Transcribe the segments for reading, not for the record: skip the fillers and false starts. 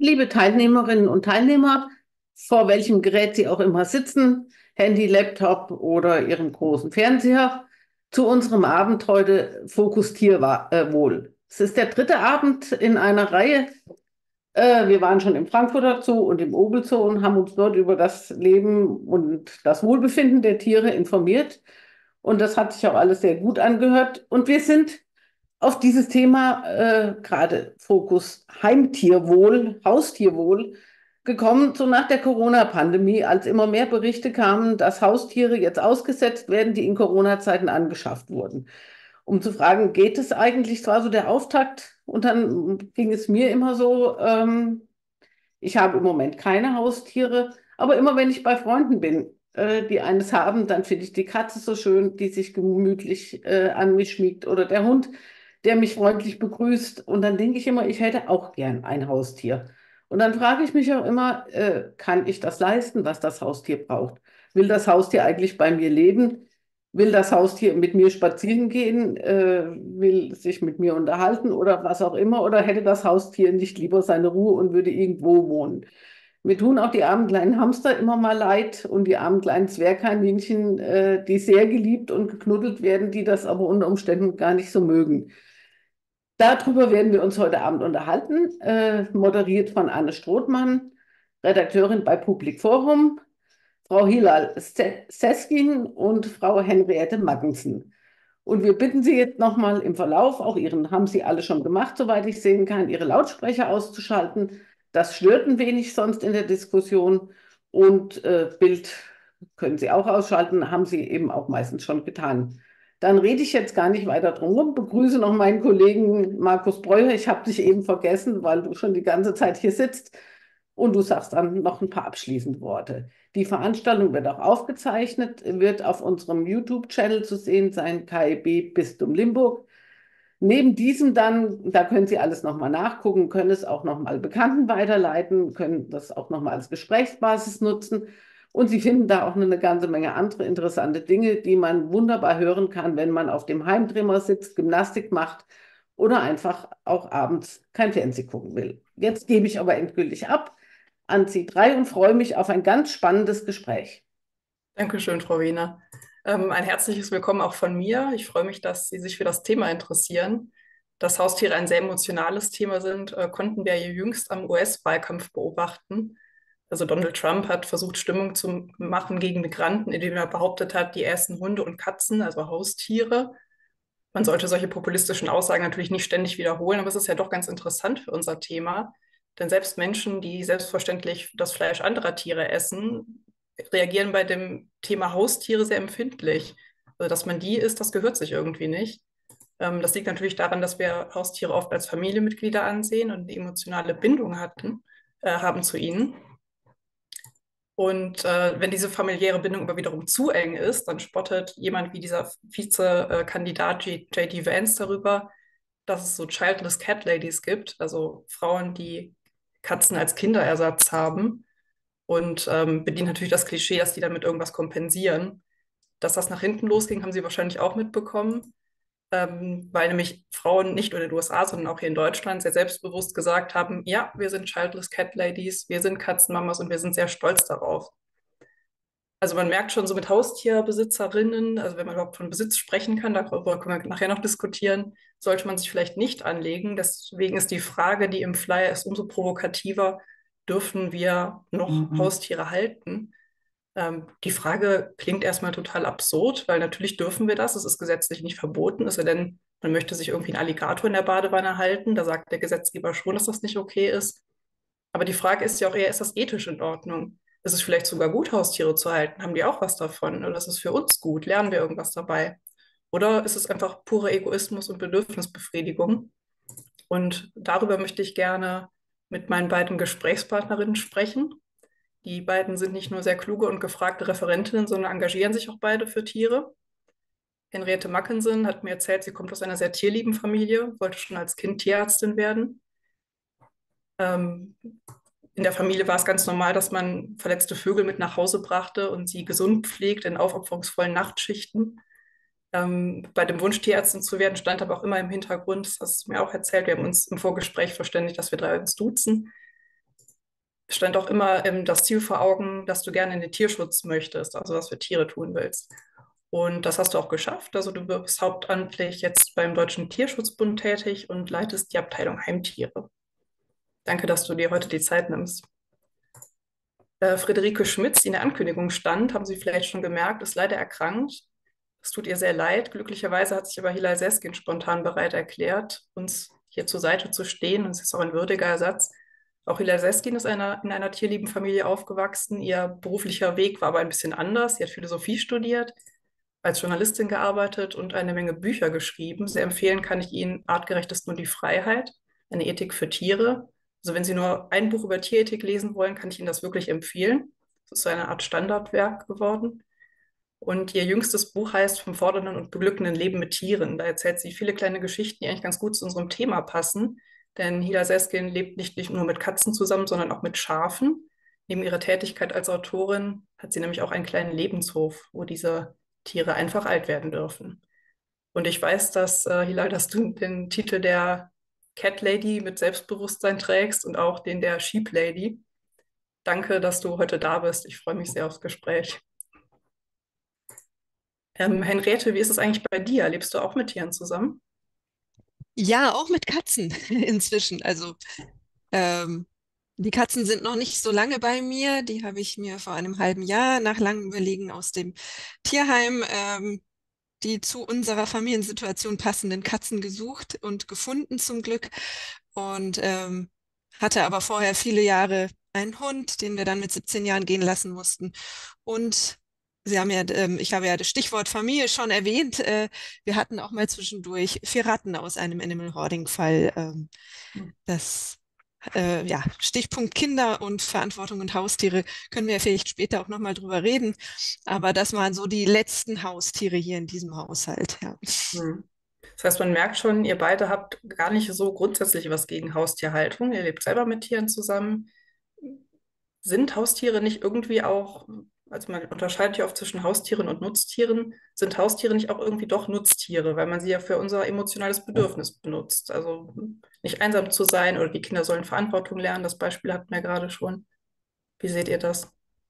Liebe Teilnehmerinnen und Teilnehmer, vor welchem Gerät Sie auch immer sitzen, Handy, Laptop oder Ihrem großen Fernseher, zu unserem Abend heute Fokus Tierwohl. Es ist der dritte Abend in einer Reihe. Wir waren schon im Frankfurter Zoo und im Obel Zoo und haben uns dort über das Leben und das Wohlbefinden der Tiere informiert. Und das hat sich auch alles sehr gut angehört. Und wir sind auf dieses Thema, gerade Fokus Heimtierwohl, Haustierwohl, gekommen, so nach der Corona-Pandemie, als immer mehr Berichte kamen, dass Haustiere jetzt ausgesetzt werden, die in Corona-Zeiten angeschafft wurden. Um zu fragen, geht es eigentlich? Das war so der Auftakt. Und dann ging es mir immer so, ich habe im Moment keine Haustiere, aber immer wenn ich bei Freunden bin, die eines haben, dann finde ich die Katze so schön, die sich gemütlich an mich schmiegt oder der Hund, der mich freundlich begrüßt. Und dann denke ich immer, ich hätte auch gern ein Haustier. Und dann frage ich mich auch immer, kann ich das leisten, was das Haustier braucht? Will das Haustier eigentlich bei mir leben? Will das Haustier mit mir spazieren gehen? Will sich mit mir unterhalten oder was auch immer? Oder hätte das Haustier nicht lieber seine Ruhe und würde irgendwo wohnen? Mir tun auch die armen kleinen Hamster immer mal leid und die armen kleinen Zwergkaninchen, die sehr geliebt und geknuddelt werden, die das aber unter Umständen gar nicht so mögen. Darüber werden wir uns heute Abend unterhalten, moderiert von Anne Strothmann, Redakteurin bei Public Forum, Frau Hilal Seskin und Frau Henriette Magnussen. Und wir bitten Sie jetzt nochmal im Verlauf, auch Ihren haben Sie alle schon gemacht, soweit ich sehen kann, Ihre Lautsprecher auszuschalten. Das stört ein wenig sonst in der Diskussion. Und Bild können Sie auch ausschalten, haben Sie eben auch meistens schon getan. Dann rede ich jetzt gar nicht weiter drum rum. Begrüße noch meinen Kollegen Markus Breuer. Ich habe dich eben vergessen, weil du schon die ganze Zeit hier sitzt. Und du sagst dann noch ein paar abschließende Worte. Die Veranstaltung wird auch aufgezeichnet, wird auf unserem YouTube-Channel zu sehen sein, KIB Bistum Limburg. Neben diesem dann, da können Sie alles nochmal nachgucken, können es auch nochmal Bekannten weiterleiten, können das auch nochmal als Gesprächsbasis nutzen. Und Sie finden da auch eine ganze Menge andere interessante Dinge, die man wunderbar hören kann, wenn man auf dem Heimtrimmer sitzt, Gymnastik macht oder einfach auch abends kein Fernsehen gucken will. Jetzt gebe ich aber endgültig ab an Sie drei und freue mich auf ein ganz spannendes Gespräch. Dankeschön, Frau Wiener. Ein herzliches Willkommen auch von mir. Ich freue mich, dass Sie sich für das Thema interessieren. Dass Haustiere ein sehr emotionales Thema sind, konnten wir ja jüngst am US-Wahlkampf beobachten. Also Donald Trump hat versucht, Stimmung zu machen gegen Migranten, indem er behauptet hat, die essen Hunde und Katzen, also Haustiere. Man sollte solche populistischen Aussagen natürlich nicht ständig wiederholen, aber es ist ja doch ganz interessant für unser Thema. Denn selbst Menschen, die selbstverständlich das Fleisch anderer Tiere essen, reagieren bei dem Thema Haustiere sehr empfindlich. Also, dass man die isst, das gehört sich irgendwie nicht. Das liegt natürlich daran, dass wir Haustiere oft als Familienmitglieder ansehen und eine emotionale Bindung haben zu ihnen. Und wenn diese familiäre Bindung aber wiederum zu eng ist, dann spottet jemand wie dieser Vizekandidat J.D. Vance darüber, dass es so Childless Cat Ladies gibt, also Frauen, die Katzen als Kinderersatz haben und bedient natürlich das Klischee, dass die damit irgendwas kompensieren. Dass das nach hinten losging, haben Sie wahrscheinlich auch mitbekommen, weil nämlich Frauen nicht nur in den USA, sondern auch hier in Deutschland sehr selbstbewusst gesagt haben, ja, wir sind Childless Cat Ladies, wir sind Katzenmamas und wir sind sehr stolz darauf. Also man merkt schon so mit Haustierbesitzerinnen, also wenn man überhaupt von Besitz sprechen kann, darüber können wir nachher noch diskutieren, sollte man sich vielleicht nicht anlegen. Deswegen ist die Frage, die im Flyer ist, umso provokativer, dürfen wir noch Haustiere halten? Die Frage klingt erstmal total absurd, weil natürlich dürfen wir das. Es ist gesetzlich nicht verboten, es sei denn, man möchte sich irgendwie einen Alligator in der Badewanne halten. Da sagt der Gesetzgeber schon, dass das nicht okay ist. Aber die Frage ist ja auch eher, ist das ethisch in Ordnung? Ist es vielleicht sogar gut, Haustiere zu halten? Haben die auch was davon? Oder ist es für uns gut? Lernen wir irgendwas dabei? Oder ist es einfach purer Egoismus und Bedürfnisbefriedigung? Und darüber möchte ich gerne mit meinen beiden Gesprächspartnerinnen sprechen. Die beiden sind nicht nur sehr kluge und gefragte Referentinnen, sondern engagieren sich auch beide für Tiere. Henriette Mackensen hat mir erzählt, sie kommt aus einer sehr tierlieben Familie, wollte schon als Kind Tierärztin werden. Ähm, in der Familie war es ganz normal, dass man verletzte Vögel mit nach Hause brachte und sie gesund pflegt in aufopferungsvollen Nachtschichten. Bei dem Wunsch, Tierärztin zu werden, stand aber auch immer im Hintergrund, das hast du mir auch erzählt, wir haben uns im Vorgespräch verständigt, dass wir drei uns duzen, stand auch immer das Ziel vor Augen, dass du gerne in den Tierschutz möchtest, also was für Tiere tun willst. Und das hast du auch geschafft. Also du bist hauptamtlich jetzt beim Deutschen Tierschutzbund tätig und leitest die Abteilung Heimtiere. Danke, dass du dir heute die Zeit nimmst. Friederike Schmitz, die in der Ankündigung stand, haben Sie vielleicht schon gemerkt, ist leider erkrankt. Es tut ihr sehr leid. Glücklicherweise hat sich aber Hilal Seskin spontan bereit erklärt, uns hier zur Seite zu stehen. Und es ist auch ein würdiger Ersatz. Auch Hilal Seskin ist in einer tierlieben Familie aufgewachsen. Ihr beruflicher Weg war aber ein bisschen anders. Sie hat Philosophie studiert, als Journalistin gearbeitet und eine Menge Bücher geschrieben. Sehr empfehlen kann ich Ihnen Artgerecht ist nur die Freiheit, eine Ethik für Tiere. Also wenn Sie nur ein Buch über Tierethik lesen wollen, kann ich Ihnen das wirklich empfehlen. Es ist so eine Art Standardwerk geworden. Und ihr jüngstes Buch heißt Vom fordernden und beglückenden Leben mit Tieren. Da erzählt sie viele kleine Geschichten, die eigentlich ganz gut zu unserem Thema passen. Denn Hilda Seskin lebt nicht nur mit Katzen zusammen, sondern auch mit Schafen. Neben ihrer Tätigkeit als Autorin hat sie nämlich auch einen kleinen Lebenshof, wo diese Tiere einfach alt werden dürfen. Und ich weiß, Hilal, dass du den Titel der Cat Lady mit Selbstbewusstsein trägst und auch den der Sheep Lady. Danke, dass du heute da bist. Ich freue mich sehr aufs Gespräch. Henriette, wie ist es eigentlich bei dir? Lebst du auch mit Tieren zusammen? Ja, auch mit Katzen inzwischen. Also ähm, die Katzen sind noch nicht so lange bei mir. Die habe ich mir vor einem halben Jahr nach langem Überlegen aus dem Tierheim die zu unserer Familiensituation passenden Katzen gesucht und gefunden zum Glück. Und hatte aber vorher viele Jahre einen Hund, den wir dann mit 17 Jahren gehen lassen mussten. Und Sie haben ja, ich habe ja das Stichwort Familie schon erwähnt. Wir hatten auch mal zwischendurch 4 Ratten aus einem Animal Hoarding-Fall. Das ja, Stichpunkt Kinder und Verantwortung und Haustiere können wir ja vielleicht später auch nochmal drüber reden. Aber das waren so die letzten Haustiere hier in diesem Haushalt. Ja. Hm. Das heißt, man merkt schon, ihr beide habt gar nicht so grundsätzlich was gegen Haustierhaltung. Ihr lebt selber mit Tieren zusammen. Sind Haustiere nicht irgendwie auch, also man unterscheidet ja oft zwischen Haustieren und Nutztieren, sind Haustiere nicht auch irgendwie doch Nutztiere, weil man sie ja für unser emotionales Bedürfnis benutzt? Also nicht einsam zu sein oder die Kinder sollen Verantwortung lernen. Das Beispiel hatten wir gerade schon. Wie seht ihr das?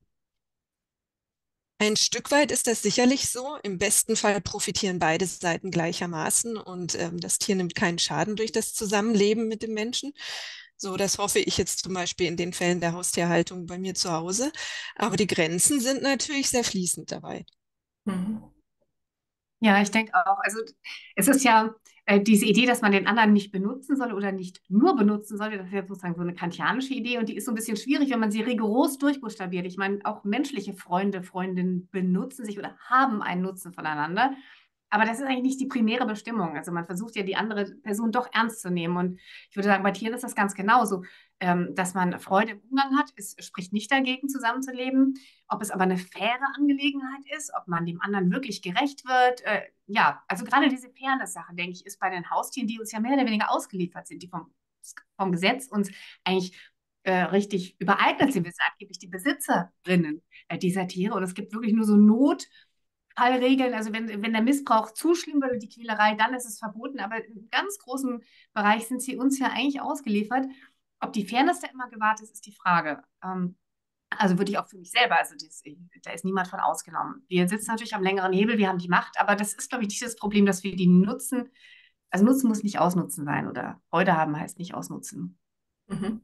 Ein Stück weit ist das sicherlich so. Im besten Fall profitieren beide Seiten gleichermaßen und das Tier nimmt keinen Schaden durch das Zusammenleben mit dem Menschen. So, das hoffe ich jetzt zum Beispiel in den Fällen der Haustierhaltung bei mir zu Hause. Aber die Grenzen sind natürlich sehr fließend dabei. Mhm. Ja, ich denke auch. Also es ist ja diese Idee, dass man den anderen nicht benutzen soll oder nicht nur benutzen soll, das ist ja sozusagen so eine kantianische Idee und die ist so ein bisschen schwierig, wenn man sie rigoros durchbuchstabiert. Ich meine, auch menschliche Freunde, Freundinnen benutzen sich oder haben einen Nutzen voneinander. Aber das ist eigentlich nicht die primäre Bestimmung. Also man versucht ja die andere Person doch ernst zu nehmen. Und ich würde sagen, bei Tieren ist das ganz genauso, dass man Freude im Umgang hat. Es spricht nicht dagegen, zusammenzuleben. Ob es aber eine faire Angelegenheit ist, ob man dem anderen wirklich gerecht wird. Ja, also gerade diese Fairness-Sache, denke ich, ist bei den Haustieren, die uns ja mehr oder weniger ausgeliefert sind, die vom Gesetz uns eigentlich richtig übereignet sind. Wir sind angeblich die Besitzerinnen dieser Tiere. Und es gibt wirklich nur so Notfallregeln. Also wenn der Missbrauch zu schlimm wird und die Quälerei, dann ist es verboten. Aber im ganz großen Bereich sind sie uns ja eigentlich ausgeliefert. Ob die Fairness da immer gewahrt ist, ist die Frage. Also würde ich auch für mich selber, also da ist niemand von ausgenommen. Wir sitzen natürlich am längeren Hebel, wir haben die Macht, aber das ist, glaube ich, dieses Problem, dass wir die nutzen. Also nutzen muss nicht ausnutzen sein oder Freude haben heißt nicht ausnutzen. Mhm.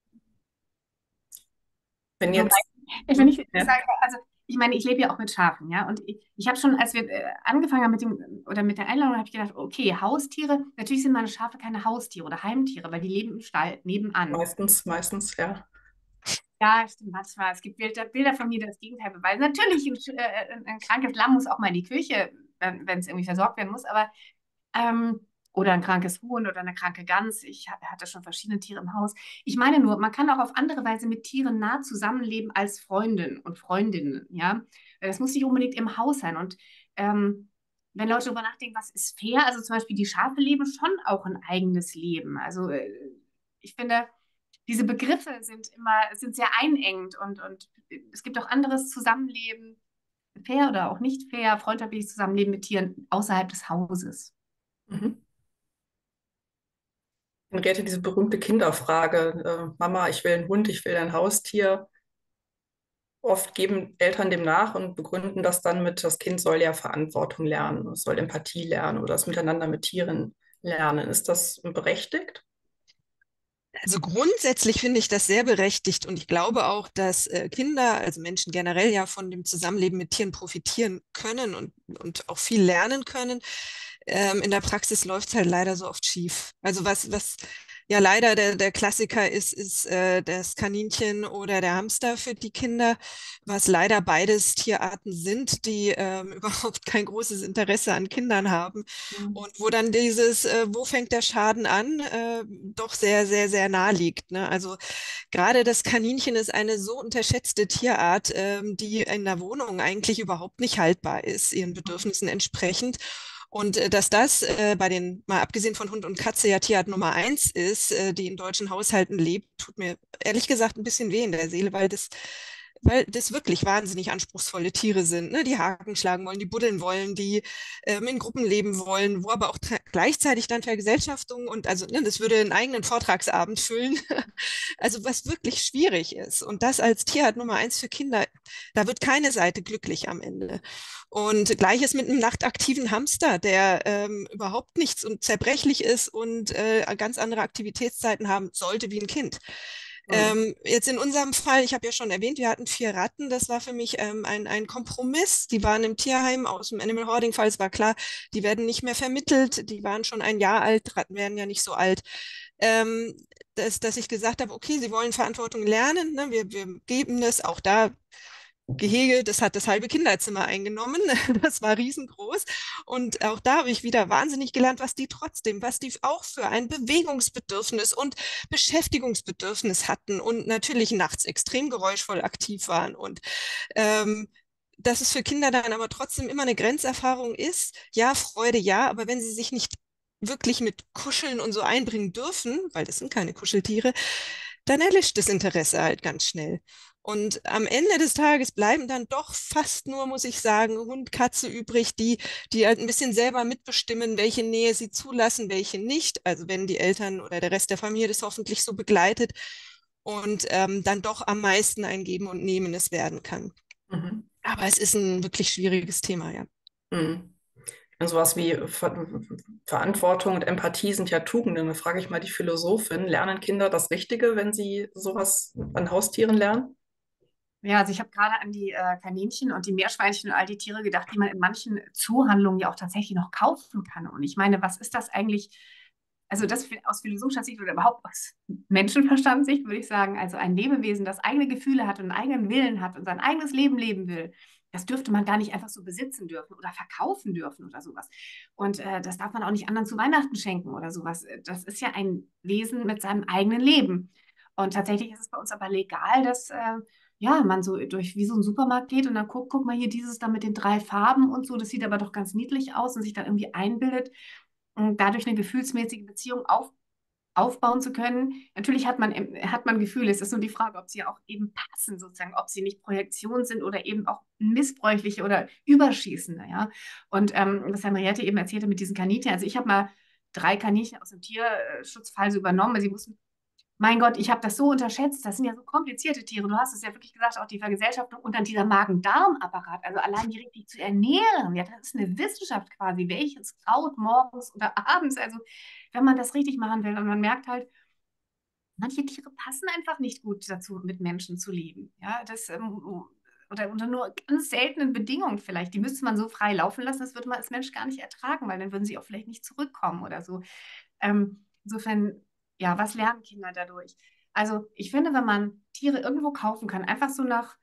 Wenn Wobei, jetzt, wenn ich ja. sage, also ich meine, ich lebe ja auch mit Schafen, ja, und ich habe schon, als wir angefangen haben mit dem oder mit der Einladung, habe ich gedacht, okay, Haustiere, natürlich sind meine Schafe keine Haustiere oder Heimtiere, weil die leben im Stall nebenan. Meistens, ja. Ja, stimmt, manchmal. Es gibt Bilder von mir, die das Gegenteil beweisen. Natürlich, ein krankes Lamm muss auch mal in die Küche, wenn es irgendwie versorgt werden muss, aber oder ein krankes Huhn oder eine kranke Gans. Ich hatte schon verschiedene Tiere im Haus. Ich meine nur, man kann auch auf andere Weise mit Tieren nah zusammenleben als Freundin und Freundinnen, ja. Das muss nicht unbedingt im Haus sein. Und wenn Leute darüber nachdenken, was ist fair, also zum Beispiel die Schafe leben schon auch ein eigenes Leben. Also ich finde, diese Begriffe sind sehr einengend und es gibt auch anderes Zusammenleben, fair oder auch nicht fair, freundschaftliches Zusammenleben mit Tieren außerhalb des Hauses. Mhm. Henriette, diese berühmte Kinderfrage, Mama, ich will einen Hund, ich will ein Haustier. Oft geben Eltern dem nach und begründen das dann mit, das Kind soll ja Verantwortung lernen, es soll Empathie lernen oder das Miteinander mit Tieren lernen. Ist das berechtigt? Also grundsätzlich finde ich das sehr berechtigt und ich glaube auch, dass Kinder, also Menschen generell ja von dem Zusammenleben mit Tieren profitieren können und auch viel lernen können. In der Praxis läuft es halt leider so oft schief. Also was ja leider der Klassiker ist das Kaninchen oder der Hamster für die Kinder, was leider beides Tierarten sind, die überhaupt kein großes Interesse an Kindern haben. Mhm. Und wo dann wo fängt der Schaden an, doch sehr, sehr, sehr nahe liegt. Ne? Also gerade das Kaninchen ist eine so unterschätzte Tierart, die in der Wohnung eigentlich überhaupt nicht haltbar ist, ihren Bedürfnissen entsprechend. Und dass das bei den, mal abgesehen von Hund und Katze, ja Tierart Nummer eins ist, die in deutschen Haushalten lebt, tut mir ehrlich gesagt ein bisschen weh in der Seele, weil das wirklich wahnsinnig anspruchsvolle Tiere sind, ne? Die Haken schlagen wollen, die buddeln wollen, die in Gruppen leben wollen, wo aber auch gleichzeitig dann Vergesellschaftung und also ne, das würde einen eigenen Vortragsabend füllen. Also was wirklich schwierig ist. Und das als Tierart Nummer eins für Kinder, da wird keine Seite glücklich am Ende. Und gleiches mit einem nachtaktiven Hamster, der überhaupt nichts und zerbrechlich ist und ganz andere Aktivitätszeiten haben sollte wie ein Kind. Mhm. Jetzt in unserem Fall, ich habe ja schon erwähnt, wir hatten 4 Ratten. Das war für mich ein Kompromiss. Die waren im Tierheim aus dem Animal Hoarding Fall. Es war klar, die werden nicht mehr vermittelt. Die waren schon ein Jahr alt. Ratten werden ja nicht so alt. Ähm, dass ich gesagt habe, okay, sie wollen Verantwortung lernen. Ne? Wir geben es auch da. Gehege, das hat das halbe Kinderzimmer eingenommen. Das war riesengroß. Und auch da habe ich wieder wahnsinnig gelernt, was die auch für ein Bewegungsbedürfnis und Beschäftigungsbedürfnis hatten und natürlich nachts extrem geräuschvoll aktiv waren. Und ähm, dass es für Kinder dann aber trotzdem immer eine Grenzerfahrung ist. Ja, Freude, ja, aber wenn sie sich nicht wirklich mit Kuscheln und so einbringen dürfen, weil das sind keine Kuscheltiere, dann erlischt das Interesse halt ganz schnell. Und am Ende des Tages bleiben dann doch fast nur, muss ich sagen, Hund, Katze übrig, die halt ein bisschen selber mitbestimmen, welche Nähe sie zulassen, welche nicht. Also wenn die Eltern oder der Rest der Familie das hoffentlich so begleitet und dann doch am meisten ein Geben und Nehmen es werden kann. Mhm. Aber es ist ein wirklich schwieriges Thema, ja. Mhm. Und sowas wie Verantwortung und Empathie sind ja Tugenden. Da frage ich mal die Philosophin, lernen Kinder das Richtige, wenn sie sowas an Haustieren lernen? Ja, also ich habe gerade an die Kaninchen und die Meerschweinchen und all die Tiere gedacht, die man in manchen Zoohandlungen ja auch tatsächlich noch kaufen kann. Und ich meine, was ist das eigentlich? Also das aus philosophischer Sicht oder überhaupt aus Menschenverstandssicht würde ich sagen, also ein Lebewesen, das eigene Gefühle hat und einen eigenen Willen hat und sein eigenes Leben leben will, das dürfte man gar nicht einfach so besitzen dürfen oder verkaufen dürfen oder sowas. Und das darf man auch nicht anderen zu Weihnachten schenken oder sowas. Das ist ja ein Wesen mit seinem eigenen Leben. Und tatsächlich ist es bei uns aber legal, dass ja, man so durch wie so einen Supermarkt geht und dann guck mal hier dieses da mit den 3 Farben und so, das sieht aber doch ganz niedlich aus und sich dann irgendwie einbildet, dadurch eine gefühlsmäßige Beziehung aufbauen zu können. Natürlich hat man Gefühle. Es ist nur die Frage, ob sie auch eben passen, sozusagen, ob sie nicht Projektion sind oder eben auch missbräuchliche oder überschießende. Ja? Und was Henriette eben erzählte mit diesen Kaninchen, also ich habe mal 3 Kaninchen aus dem Tierschutzfall so übernommen, weil sie mussten mein Gott, ich habe das so unterschätzt. Das sind ja so komplizierte Tiere. Du hast es ja wirklich gesagt, auch die Vergesellschaftung und dann dieser Magen-Darm-Apparat. Also allein die richtig zu ernähren. Ja, das ist eine Wissenschaft quasi. Welches Kraut morgens oder abends. Also wenn man das richtig machen will. Und man merkt halt, manche Tiere passen einfach nicht gut dazu, mit Menschen zu leben. Ja, oder unter nur ganz seltenen Bedingungen vielleicht. Die müsste man so frei laufen lassen, das würde man als Mensch gar nicht ertragen, weil dann würden sie auch vielleicht nicht zurückkommen oder so. Insofern, ja, was lernen Kinder dadurch? Also ich finde, wenn man Tiere irgendwo kaufen kann, einfach so nach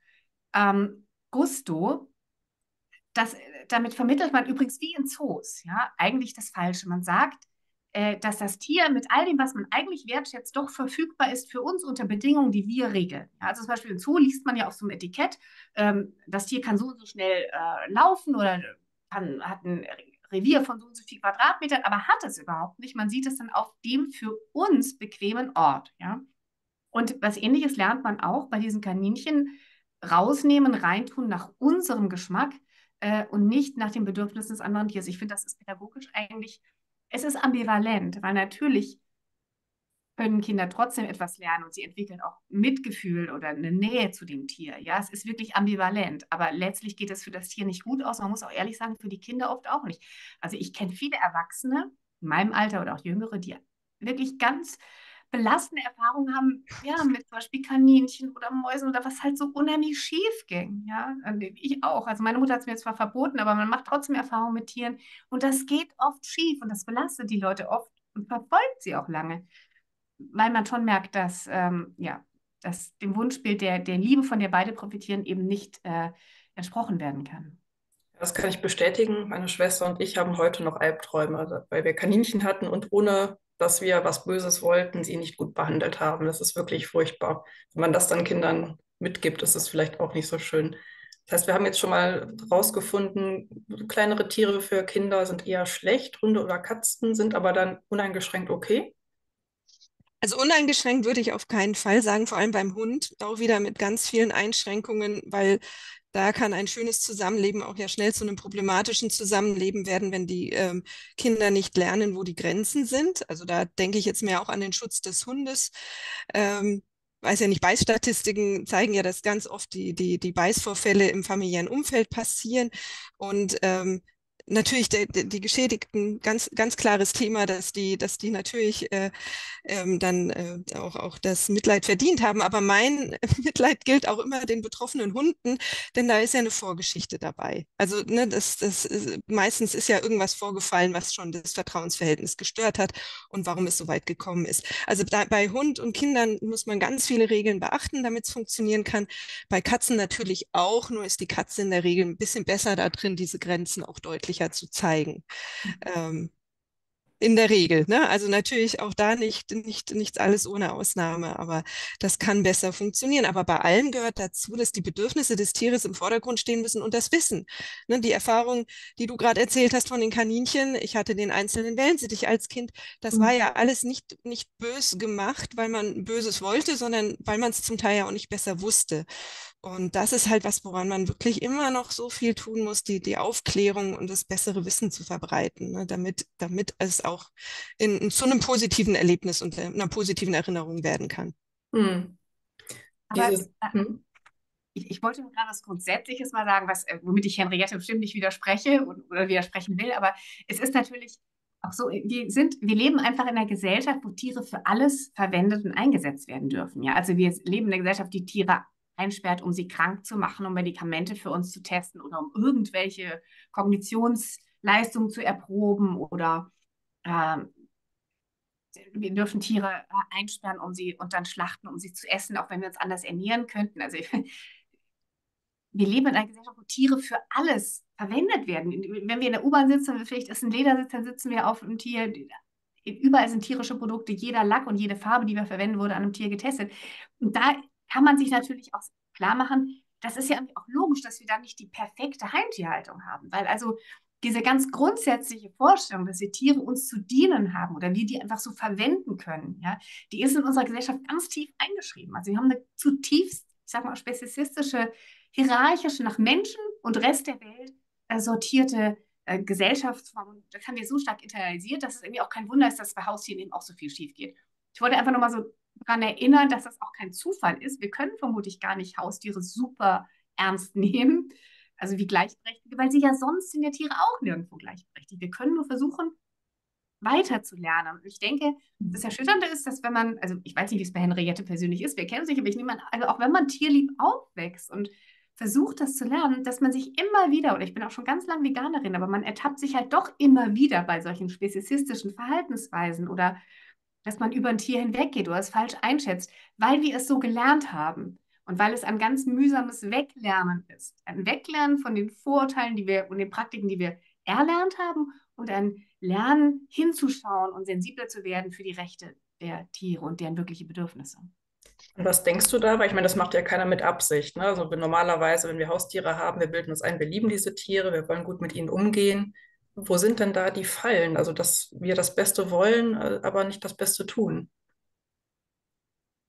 Gusto, das, damit vermittelt man übrigens wie in Zoos, ja, eigentlich das Falsche. Man sagt, dass das Tier mit all dem, was man eigentlich wertschätzt, doch verfügbar ist für uns unter Bedingungen, die wir regeln. Ja, also zum Beispiel im Zoo liest man ja auf so einem Etikett, das Tier kann so und so schnell laufen oder hat ein Revier von so und so viel Quadratmetern, aber hat es überhaupt nicht. Man sieht es dann auf dem für uns bequemen Ort. Ja? Und was Ähnliches lernt man auch bei diesen Kaninchen rausnehmen, reintun nach unserem Geschmack und nicht nach den Bedürfnissen des anderen Tieres. Ich finde, das ist pädagogisch eigentlich, es ist ambivalent, weil natürlich können Kinder trotzdem etwas lernen und sie entwickeln auch Mitgefühl oder eine Nähe zu dem Tier. Ja, es ist wirklich ambivalent, aber letztlich geht es für das Tier nicht gut aus. Man muss auch ehrlich sagen, für die Kinder oft auch nicht. Also ich kenne viele Erwachsene in meinem Alter oder auch Jüngere, die wirklich ganz belastende Erfahrungen haben, ja, mit zum Beispiel Kaninchen oder Mäusen oder was halt so unheimlich schief ging. Ja, und ich auch. Also meine Mutter hat es mir zwar verboten, aber man macht trotzdem Erfahrungen mit Tieren und das geht oft schief und das belastet die Leute oft und verfolgt sie auch lange, weil man schon merkt, dass, ja, dass dem Wunschbild der Liebe, von der beide profitieren, eben nicht entsprochen werden kann. Das kann ich bestätigen. Meine Schwester und ich haben heute noch Albträume, also, weil wir Kaninchen hatten und ohne, dass wir was Böses wollten, sie nicht gut behandelt haben. Das ist wirklich furchtbar. Wenn man das dann Kindern mitgibt, ist es vielleicht auch nicht so schön. Das heißt, wir haben jetzt schon mal rausgefunden, kleinere Tiere für Kinder sind eher schlecht, Hunde oder Katzen sind aber dann uneingeschränkt okay. Also uneingeschränkt würde ich auf keinen Fall sagen, vor allem beim Hund, auch wieder mit ganz vielen Einschränkungen, weil da kann ein schönes Zusammenleben auch ja schnell zu einem problematischen Zusammenleben werden, wenn die Kinder nicht lernen, wo die Grenzen sind. Also da denke ich jetzt mehr auch an den Schutz des Hundes. Weiß ja nicht, Beißstatistiken zeigen ja, dass ganz oft die Beißvorfälle im familiären Umfeld passieren. Und natürlich die Geschädigten, ganz klares Thema, dass die natürlich dann auch das Mitleid verdient haben. Aber mein Mitleid gilt auch immer den betroffenen Hunden, denn da ist ja eine Vorgeschichte dabei. Also ne, meistens ist ja irgendwas vorgefallen, was schon das Vertrauensverhältnis gestört hat und warum es so weit gekommen ist. Also bei Hund und Kindern muss man ganz viele Regeln beachten, damit es funktionieren kann. Bei Katzen natürlich auch, nur ist die Katze in der Regel ein bisschen besser da drin, diese Grenzen auch deutlicher zu zeigen. Ähm, in der Regel, ne? Also natürlich auch da nicht alles ohne Ausnahme, aber das kann besser funktionieren. Aber bei allem gehört dazu, dass die Bedürfnisse des Tieres im Vordergrund stehen müssen und das Wissen. Ne? Die Erfahrung, die du gerade erzählt hast von den Kaninchen, ich hatte den einzelnen Wellensittich als Kind, das war ja alles nicht bös gemacht, weil man Böses wollte, sondern weil man es zum Teil ja auch nicht besser wusste. Und das ist halt was, woran man wirklich immer noch so viel tun muss, die Aufklärung und das bessere Wissen zu verbreiten, ne, damit es auch zu einem positiven Erlebnis und einer positiven Erinnerung werden kann. Hm. Aber Dieses, hm. ich wollte nur gerade was Grundsätzliches mal sagen, womit ich Henriette bestimmt nicht widerspreche oder widersprechen will, aber es ist natürlich auch so, wir leben einfach in einer Gesellschaft, wo Tiere für alles verwendet und eingesetzt werden dürfen. Ja? Also wir leben in einer Gesellschaft, die Tiere einsperrt, um sie krank zu machen, um Medikamente für uns zu testen oder um irgendwelche Kognitionsleistungen zu erproben oder ähm, wir dürfen Tiere einsperren, und dann schlachten, um sie zu essen, auch wenn wir uns anders ernähren könnten. Also wir leben in einer Gesellschaft, wo Tiere für alles verwendet werden. Wenn wir in der U-Bahn sitzen, vielleicht ist ein Ledersitz, dann sitzen wir auf einem Tier. Überall sind tierische Produkte, jeder Lack und jede Farbe, die wir verwenden, wurde an einem Tier getestet. Und da kann man sich natürlich auch klar machen, das ist ja auch logisch, dass wir da nicht die perfekte Heimtierhaltung haben. Weil also diese ganz grundsätzliche Vorstellung, dass wir Tiere uns zu dienen haben oder wir die einfach so verwenden können, ja, die ist in unserer Gesellschaft ganz tief eingeschrieben. Also wir haben eine zutiefst, ich sag mal, speziesistische, hierarchische, nach Menschen und Rest der Welt sortierte Gesellschaftsform. Das haben wir so stark internalisiert, dass es irgendwie auch kein Wunder ist, dass bei Haustieren eben auch so viel schief geht. Ich wollte einfach nochmal so daran erinnern, dass das auch kein Zufall ist. Wir können vermutlich gar nicht Haustiere super ernst nehmen, also wie Gleichberechtigte, weil sie ja sonst sind ja Tiere auch nirgendwo gleichberechtigt. Wir können nur versuchen, weiterzulernen. Und ich denke, das Erschütternde ist, dass wenn man, also ich weiß nicht, wie es bei Henriette persönlich ist, wir kennen sich, aber ich nehme an, also auch wenn man tierlieb aufwächst und versucht, das zu lernen, dass man sich immer wieder, oder ich bin auch schon ganz lange Veganerin, aber man ertappt sich halt doch immer wieder bei solchen speziesistischen Verhaltensweisen oder dass man über ein Tier hinweggeht oder es falsch einschätzt, weil wir es so gelernt haben und weil es ein ganz mühsames Weglernen ist. Ein Weglernen von den Vorurteilen, die wir und den Praktiken, die wir erlernt haben und ein Lernen hinzuschauen und sensibler zu werden für die Rechte der Tiere und deren wirkliche Bedürfnisse. Und was denkst du da? Weil ich meine, das macht ja keiner mit Absicht. Ne? Also normalerweise, wenn wir Haustiere haben, wir bilden uns ein, wir lieben diese Tiere, wir wollen gut mit ihnen umgehen. Wo sind denn da die Fallen? Also, dass wir das Beste wollen, aber nicht das Beste tun.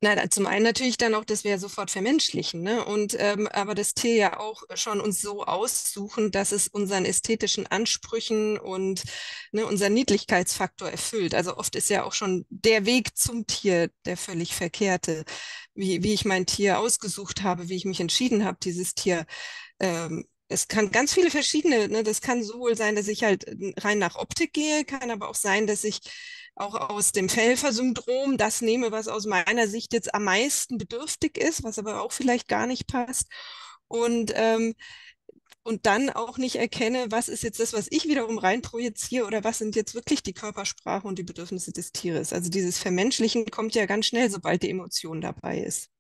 Na, zum einen natürlich dann auch, dass wir ja sofort vermenschlichen, ne? Und aber das Tier ja auch schon uns so aussuchen, dass es unseren ästhetischen Ansprüchen und ne, unseren Niedlichkeitsfaktor erfüllt. Also oft ist ja auch schon der Weg zum Tier der völlig verkehrte, wie ich mein Tier ausgesucht habe, wie ich mich entschieden habe, dieses Tier. Es kann ganz viele verschiedene, ne? Das kann sowohl sein, dass ich halt rein nach Optik gehe, kann aber auch sein, dass ich auch aus dem Helfersyndrom das nehme, was aus meiner Sicht jetzt am meisten bedürftig ist, was aber auch vielleicht gar nicht passt. Und, ähm, und dann auch nicht erkenne, was ist jetzt das, was ich wiederum reinprojiziere oder was sind jetzt wirklich die Körpersprache und die Bedürfnisse des Tieres. Also dieses Vermenschlichen kommt ja ganz schnell, sobald die Emotion dabei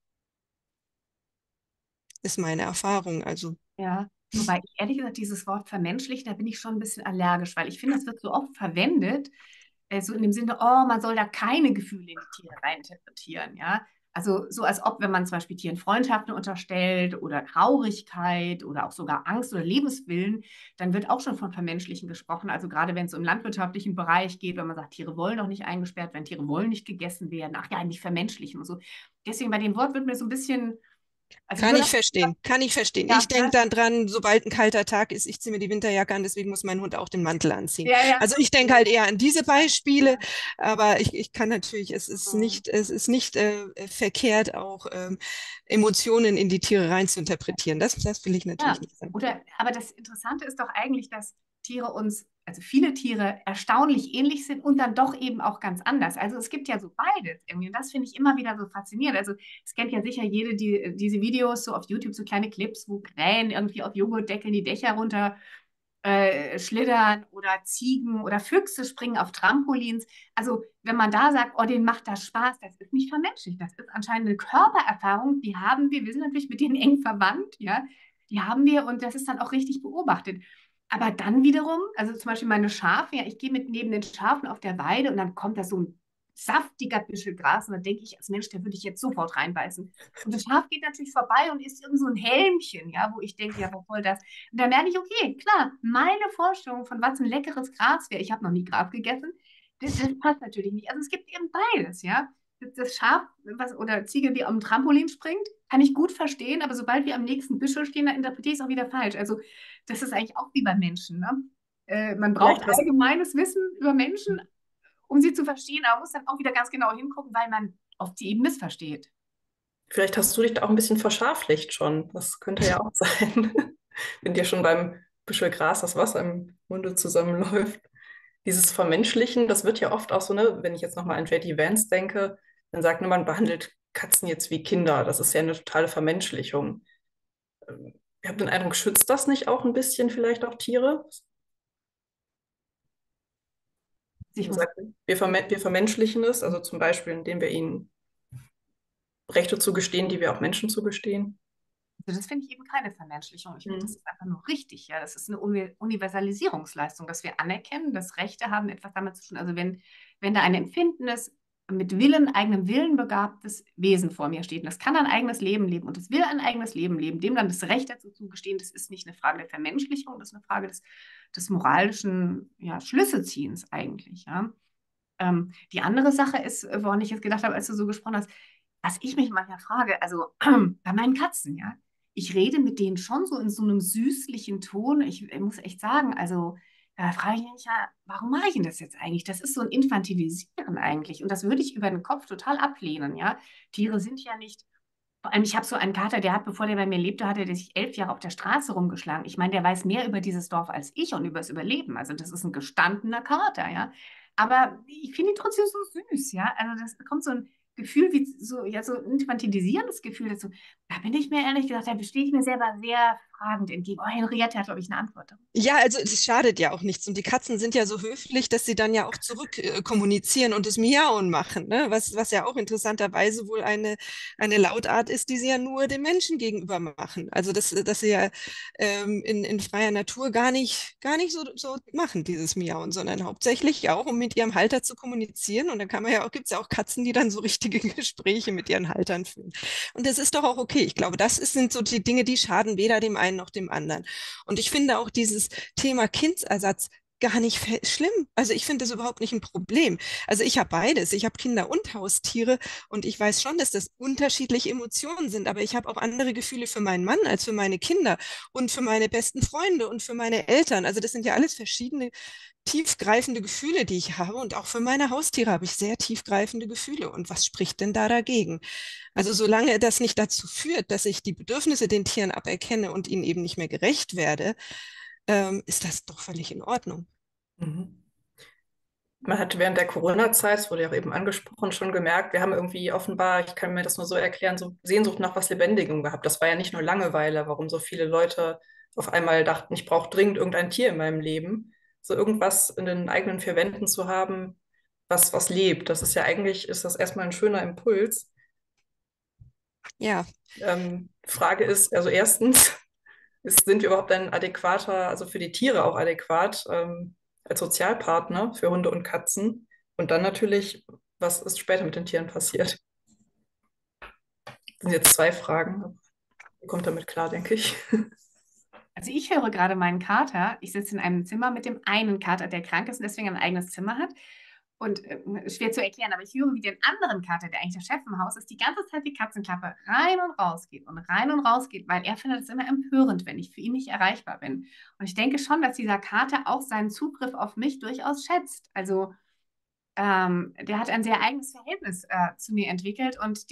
ist meine Erfahrung. Also Ja, wobei ich ehrlich gesagt dieses Wort vermenschlichen, da bin ich schon ein bisschen allergisch, weil ich finde, das wird so oft verwendet, so in dem Sinne, oh, man soll da keine Gefühle in die Tiere reininterpretieren, ja. Also so als ob, wenn man zum Beispiel Tieren Freundschaften unterstellt oder Traurigkeit oder auch sogar Angst oder Lebenswillen, dann wird auch schon von Vermenschlichen gesprochen. Also gerade wenn es im landwirtschaftlichen Bereich geht, wenn man sagt, Tiere wollen doch nicht eingesperrt werden, Tiere wollen nicht gegessen werden, ach ja, nicht vermenschlichen und so. Deswegen bei dem Wort wird mir so ein bisschen, also ich kann würde ich verstehen, kann ich verstehen. ja, Ich denke dann dran, sobald ein kalter Tag ist, ich ziehe mir die Winterjacke an, deswegen muss mein Hund auch den Mantel anziehen. ja, ja, Also so, ich denke halt eher an diese Beispiele, aber ich kann natürlich, mhm. es ist nicht verkehrt, auch Emotionen in die Tiere rein zu interpretieren. Das will ich natürlich Ja, nicht sagen. oder, aber das Interessante ist doch eigentlich, dass Tiere uns, also viele Tiere erstaunlich ähnlich sind und dann doch eben auch ganz anders. Also es gibt ja so beides irgendwie und das finde ich immer wieder so faszinierend. Also es kennt ja sicher jede diese Videos so auf YouTube, so kleine Clips, wo Krähen irgendwie auf Joghurtdeckeln die Dächer runter schlittern oder Ziegen oder Füchse springen auf Trampolins. Also wenn man da sagt, oh, denen macht das Spaß, das ist nicht vermenschlicht. Das ist anscheinend eine Körpererfahrung, die haben wir sind natürlich mit denen eng verwandt, ja, die haben wir und das ist dann auch richtig beobachtet. Aber dann wiederum, also zum Beispiel meine Schafe, ja, ich gehe mit neben den Schafen auf der Weide und dann kommt da so ein saftiger Büschel Gras und dann denke ich als Mensch, da würde ich jetzt sofort reinbeißen. Und das Schaf geht natürlich vorbei und isst irgend so ein Helmchen, ja, wo ich denke, ja, was soll das? Und da merke ich, okay, klar, meine Vorstellung von was ein leckeres Gras wäre, ich habe noch nie Gras gegessen, das passt natürlich nicht. Also es gibt eben beides, ja. Das Schaf oder Ziege, die am Trampolin springt, kann ich gut verstehen, aber sobald wir am nächsten Büschel stehen, dann interpretiere ich es auch wieder falsch. Also das ist eigentlich auch wie bei Menschen, ne? Man braucht Vielleicht hast, allgemeines Wissen über Menschen, um sie zu verstehen, aber man muss dann auch wieder ganz genau hingucken, weil man oft sie eben missversteht. vielleicht hast du dich da auch ein bisschen verscharflicht schon. Das könnte ja auch sein. Wenn dir schon beim Büschel Gras das Wasser im Munde zusammenläuft. Dieses Vermenschlichen, das wird ja oft auch so, ne, wenn ich jetzt nochmal an J.D. Vance denke, dann sagt man, man behandelt Katzen jetzt wie Kinder. Das ist ja eine totale Vermenschlichung. Ich habe den Eindruck, schützt das nicht auch ein bisschen vielleicht auch Tiere? Ich Man muss sagt, wir vermenschlichen es, also zum Beispiel, indem wir ihnen Rechte zugestehen, die wir auch Menschen zugestehen. Also das finde ich eben keine Vermenschlichung. Ich finde, das Mhm. ist einfach nur richtig. Ja, das ist eine Universalisierungsleistung, dass wir anerkennen, dass Rechte haben etwas damit zu tun. Also wenn da ein empfindenes, mit Willen, eigenem Willen begabtes Wesen vor mir steht, und das kann ein eigenes Leben leben und das will ein eigenes Leben leben, dem dann das Recht dazu zugestehen, das ist nicht eine Frage der Vermenschlichung, das ist eine Frage des moralischen, ja, Schlüsseziehens eigentlich. Ja. Die andere Sache ist, woran ich jetzt gedacht habe, als du so gesprochen hast, was ich mich manchmal frage, also bei meinen Katzen, ja, ich rede mit denen schon so in so einem süßlichen Ton. Ich muss echt sagen, also da frage ich mich ja, warum mache ich denn das jetzt eigentlich? Das ist so ein Infantilisieren eigentlich. Und das würde ich über den Kopf total ablehnen, ja. Tiere sind ja nicht. Vor allem, ich habe so einen Kater, der hat, bevor der bei mir lebte, hatte der sich 11 Jahre auf der Straße rumgeschlagen. Ich meine, der weiß mehr über dieses Dorf als ich und über das Überleben. Also das ist ein gestandener Kater, ja. Aber ich finde ihn trotzdem so süß, ja. Also das kommt so ein Gefühl wie so, ja, so ein infantilisierendes Gefühl dazu. Da bin ich mir ehrlich gesagt, da stehe ich mir selber sehr fragend entgegen. Oh, Henriette hat, glaube ich, eine Antwort darauf. Ja, also es schadet ja auch nichts. Und die Katzen sind ja so höflich, dass sie dann ja auch zurück kommunizieren und das Miauen machen, ne? Was ja auch interessanterweise wohl eine Lautart ist, die sie ja nur den Menschen gegenüber machen. Also dass sie ja in freier Natur gar nicht so machen, dieses Miauen, sondern hauptsächlich auch, um mit ihrem Halter zu kommunizieren. Und dann kann man ja auch, gibt es ja auch Katzen, die dann so richtige Gespräche mit ihren Haltern führen. Und das ist doch auch okay. Ich glaube, sind so die Dinge, die schaden weder dem einen noch dem anderen. Und ich finde auch dieses Thema Kindsersatz gar nicht schlimm. Also ich finde das überhaupt nicht ein Problem. Also ich habe beides. Ich habe Kinder und Haustiere und ich weiß schon, dass das unterschiedliche Emotionen sind, aber ich habe auch andere Gefühle für meinen Mann als für meine Kinder und für meine besten Freunde und für meine Eltern. Also das sind ja alles verschiedene tiefgreifende Gefühle, die ich habe, und auch für meine Haustiere habe ich sehr tiefgreifende Gefühle. Und was spricht denn da dagegen? Also solange das nicht dazu führt, dass ich die Bedürfnisse den Tieren aberkenne und ihnen eben nicht mehr gerecht werde, ist das doch völlig in Ordnung. Mhm. Man hat während der Corona-Zeit, es wurde ja auch eben angesprochen, schon gemerkt, wir haben irgendwie offenbar, ich kann mir das nur so erklären, so Sehnsucht nach was Lebendigem gehabt. Das war ja nicht nur Langeweile, warum so viele Leute auf einmal dachten, ich brauche dringend irgendein Tier in meinem Leben. So irgendwas in den eigenen vier Wänden zu haben, was lebt. Das ist ja eigentlich, ist das erstmal ein schöner Impuls. Ja, Frage ist, also erstens, sind wir überhaupt ein adäquater, also für die Tiere auch adäquat, als Sozialpartner für Hunde und Katzen? Und dann natürlich, was ist später mit den Tieren passiert? Das sind jetzt zwei Fragen. Ihr kommt damit klar, denke ich. Also ich höre gerade meinen Kater. Ich sitze in einem Zimmer mit dem einen Kater, der krank ist und deswegen ein eigenes Zimmer hat. Und schwer zu erklären, aber ich höre, wie den anderen Kater, der eigentlich der Chef im Haus ist, die ganze Zeit die Katzenklappe rein und raus geht, weil er findet es immer empörend, wenn ich für ihn nicht erreichbar bin. Und ich denke schon, dass dieser Kater auch seinen Zugriff auf mich durchaus schätzt. Also der hat ein sehr eigenes Verhältnis zu mir entwickelt und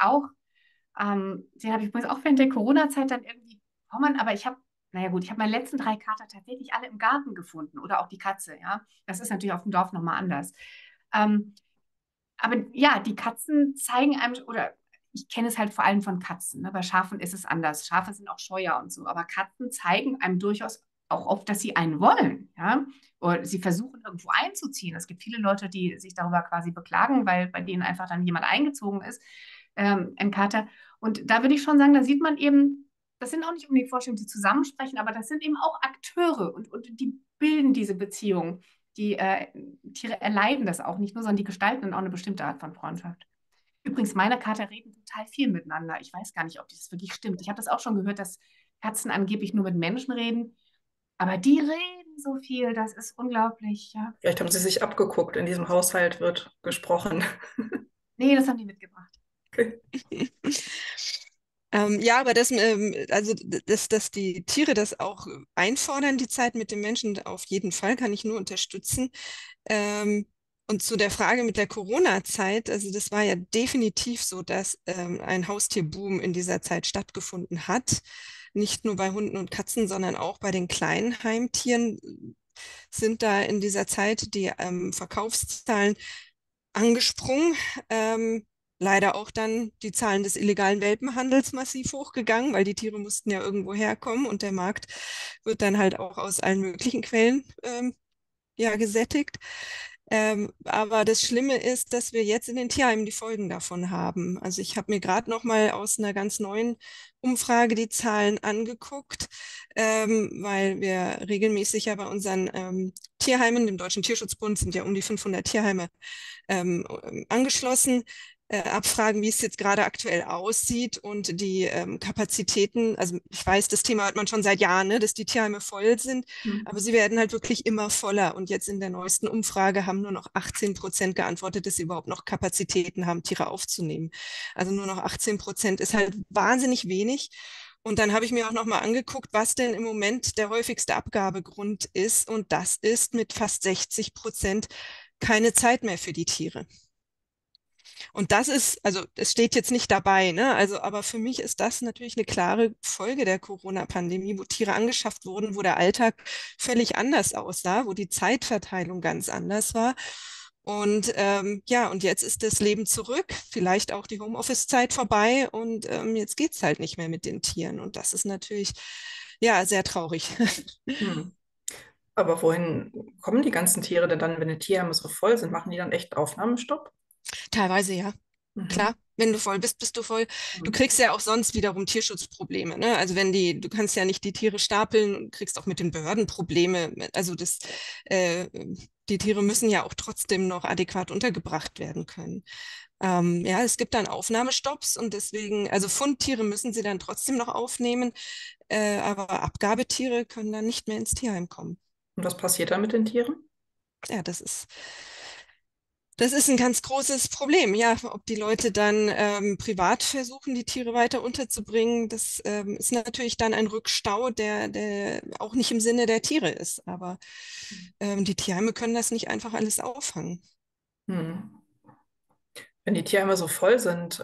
den habe ich übrigens auch während der Corona-Zeit dann irgendwie bekommen, aber naja gut, ich habe meine letzten 3 Kater tatsächlich alle im Garten gefunden oder auch die Katze, ja. Das ist natürlich auf dem Dorf nochmal anders. Ähm, aber ja, die Katzen zeigen einem, oder ich kenne es halt vor allem von Katzen, ne? Bei Schafen ist es anders. Schafe sind auch scheuer und so, aber Katzen zeigen einem durchaus auch oft, dass sie einen wollen, ja. Oder sie versuchen irgendwo einzuziehen. Es gibt viele Leute, die sich darüber quasi beklagen, weil bei denen einfach dann jemand eingezogen ist, ein Kater. Und da würde ich schon sagen, da sieht man eben, das sind auch nicht unbedingt Vorstellungen, die zusammensprechen, aber das sind eben auch Akteure und die bilden diese Beziehung. Die Tiere erleiden das auch nicht nur, sondern die gestalten dann auch eine bestimmte Art von Freundschaft. Übrigens, meine Kater reden total viel miteinander. Ich weiß gar nicht, ob das wirklich stimmt. Ich habe das auch schon gehört, dass Katzen angeblich nur mit Menschen reden. Aber die reden so viel, das ist unglaublich, ja. Vielleicht haben sie sich abgeguckt, in diesem Haushalt wird gesprochen. Nee, das haben die mitgebracht. Okay. Ja, aber dass die Tiere das auch einfordern, die Zeit mit dem Menschen, auf jeden Fall, kann ich nur unterstützen. Ähm, und zu der Frage mit der Corona-Zeit, also das war ja definitiv so, dass ein Haustierboom in dieser Zeit stattgefunden hat. Nicht nur bei Hunden und Katzen, sondern auch bei den kleinen Heimtieren sind da in dieser Zeit die Verkaufszahlen angesprungen. Leider auch dann die Zahlen des illegalen Welpenhandels massiv hochgegangen, weil die Tiere mussten ja irgendwo herkommen und der Markt wird dann halt auch aus allen möglichen Quellen ja, gesättigt. Aber das Schlimme ist, dass wir jetzt in den Tierheimen die Folgen davon haben. Also ich habe mir gerade noch mal aus einer ganz neuen Umfrage die Zahlen angeguckt, weil wir regelmäßig ja bei unseren Tierheimen, dem Deutschen Tierschutzbund, sind ja um die 500 Tierheime angeschlossen, abfragen, wie es jetzt gerade aktuell aussieht und die Kapazitäten. Also ich weiß, das Thema hört man schon seit Jahren, ne, dass die Tierheime voll sind, aber sie werden halt wirklich immer voller. Und jetzt in der neuesten Umfrage haben nur noch 18% geantwortet, dass sie überhaupt noch Kapazitäten haben, Tiere aufzunehmen. Also nur noch 18% ist halt wahnsinnig wenig. Und dann habe ich mir auch noch mal angeguckt, was denn im Moment der häufigste Abgabegrund ist. Und das ist mit fast 60% keine Zeit mehr für die Tiere. Und das ist, also es steht jetzt nicht dabei, ne? Also, aber für mich ist das natürlich eine klare Folge der Corona-Pandemie, wo Tiere angeschafft wurden, wo der Alltag völlig anders aussah, wo die Zeitverteilung ganz anders war. Und ja, und jetzt ist das Leben zurück, vielleicht auch die Homeoffice-Zeit vorbei und jetzt geht es halt nicht mehr mit den Tieren. Und das ist natürlich, ja, sehr traurig. Hm. Aber wohin kommen die ganzen Tiere denn dann, wenn die Tierheime so voll sind? Machen die dann echt Aufnahmestopp? Teilweise ja. Mhm. Klar, wenn du voll bist, bist du voll. Du Mhm. kriegst ja auch sonst wiederum Tierschutzprobleme, ne? Also du kannst ja nicht die Tiere stapeln und kriegst auch mit den Behörden Probleme. Also äh, die Tiere müssen ja auch trotzdem noch adäquat untergebracht werden können. Ja, es gibt dann Aufnahmestopps und deswegen, also Fundtiere müssen sie dann trotzdem noch aufnehmen, aber Abgabetiere können dann nicht mehr ins Tierheim kommen. Und was passiert dann mit den Tieren? Ja, das ist ein ganz großes Problem. Ja, ob die Leute dann privat versuchen, die Tiere weiter unterzubringen, das ist natürlich dann ein Rückstau, der auch nicht im Sinne der Tiere ist. Aber die Tierheime können das nicht einfach alles auffangen. Hm. Wenn die Tierheime so voll sind,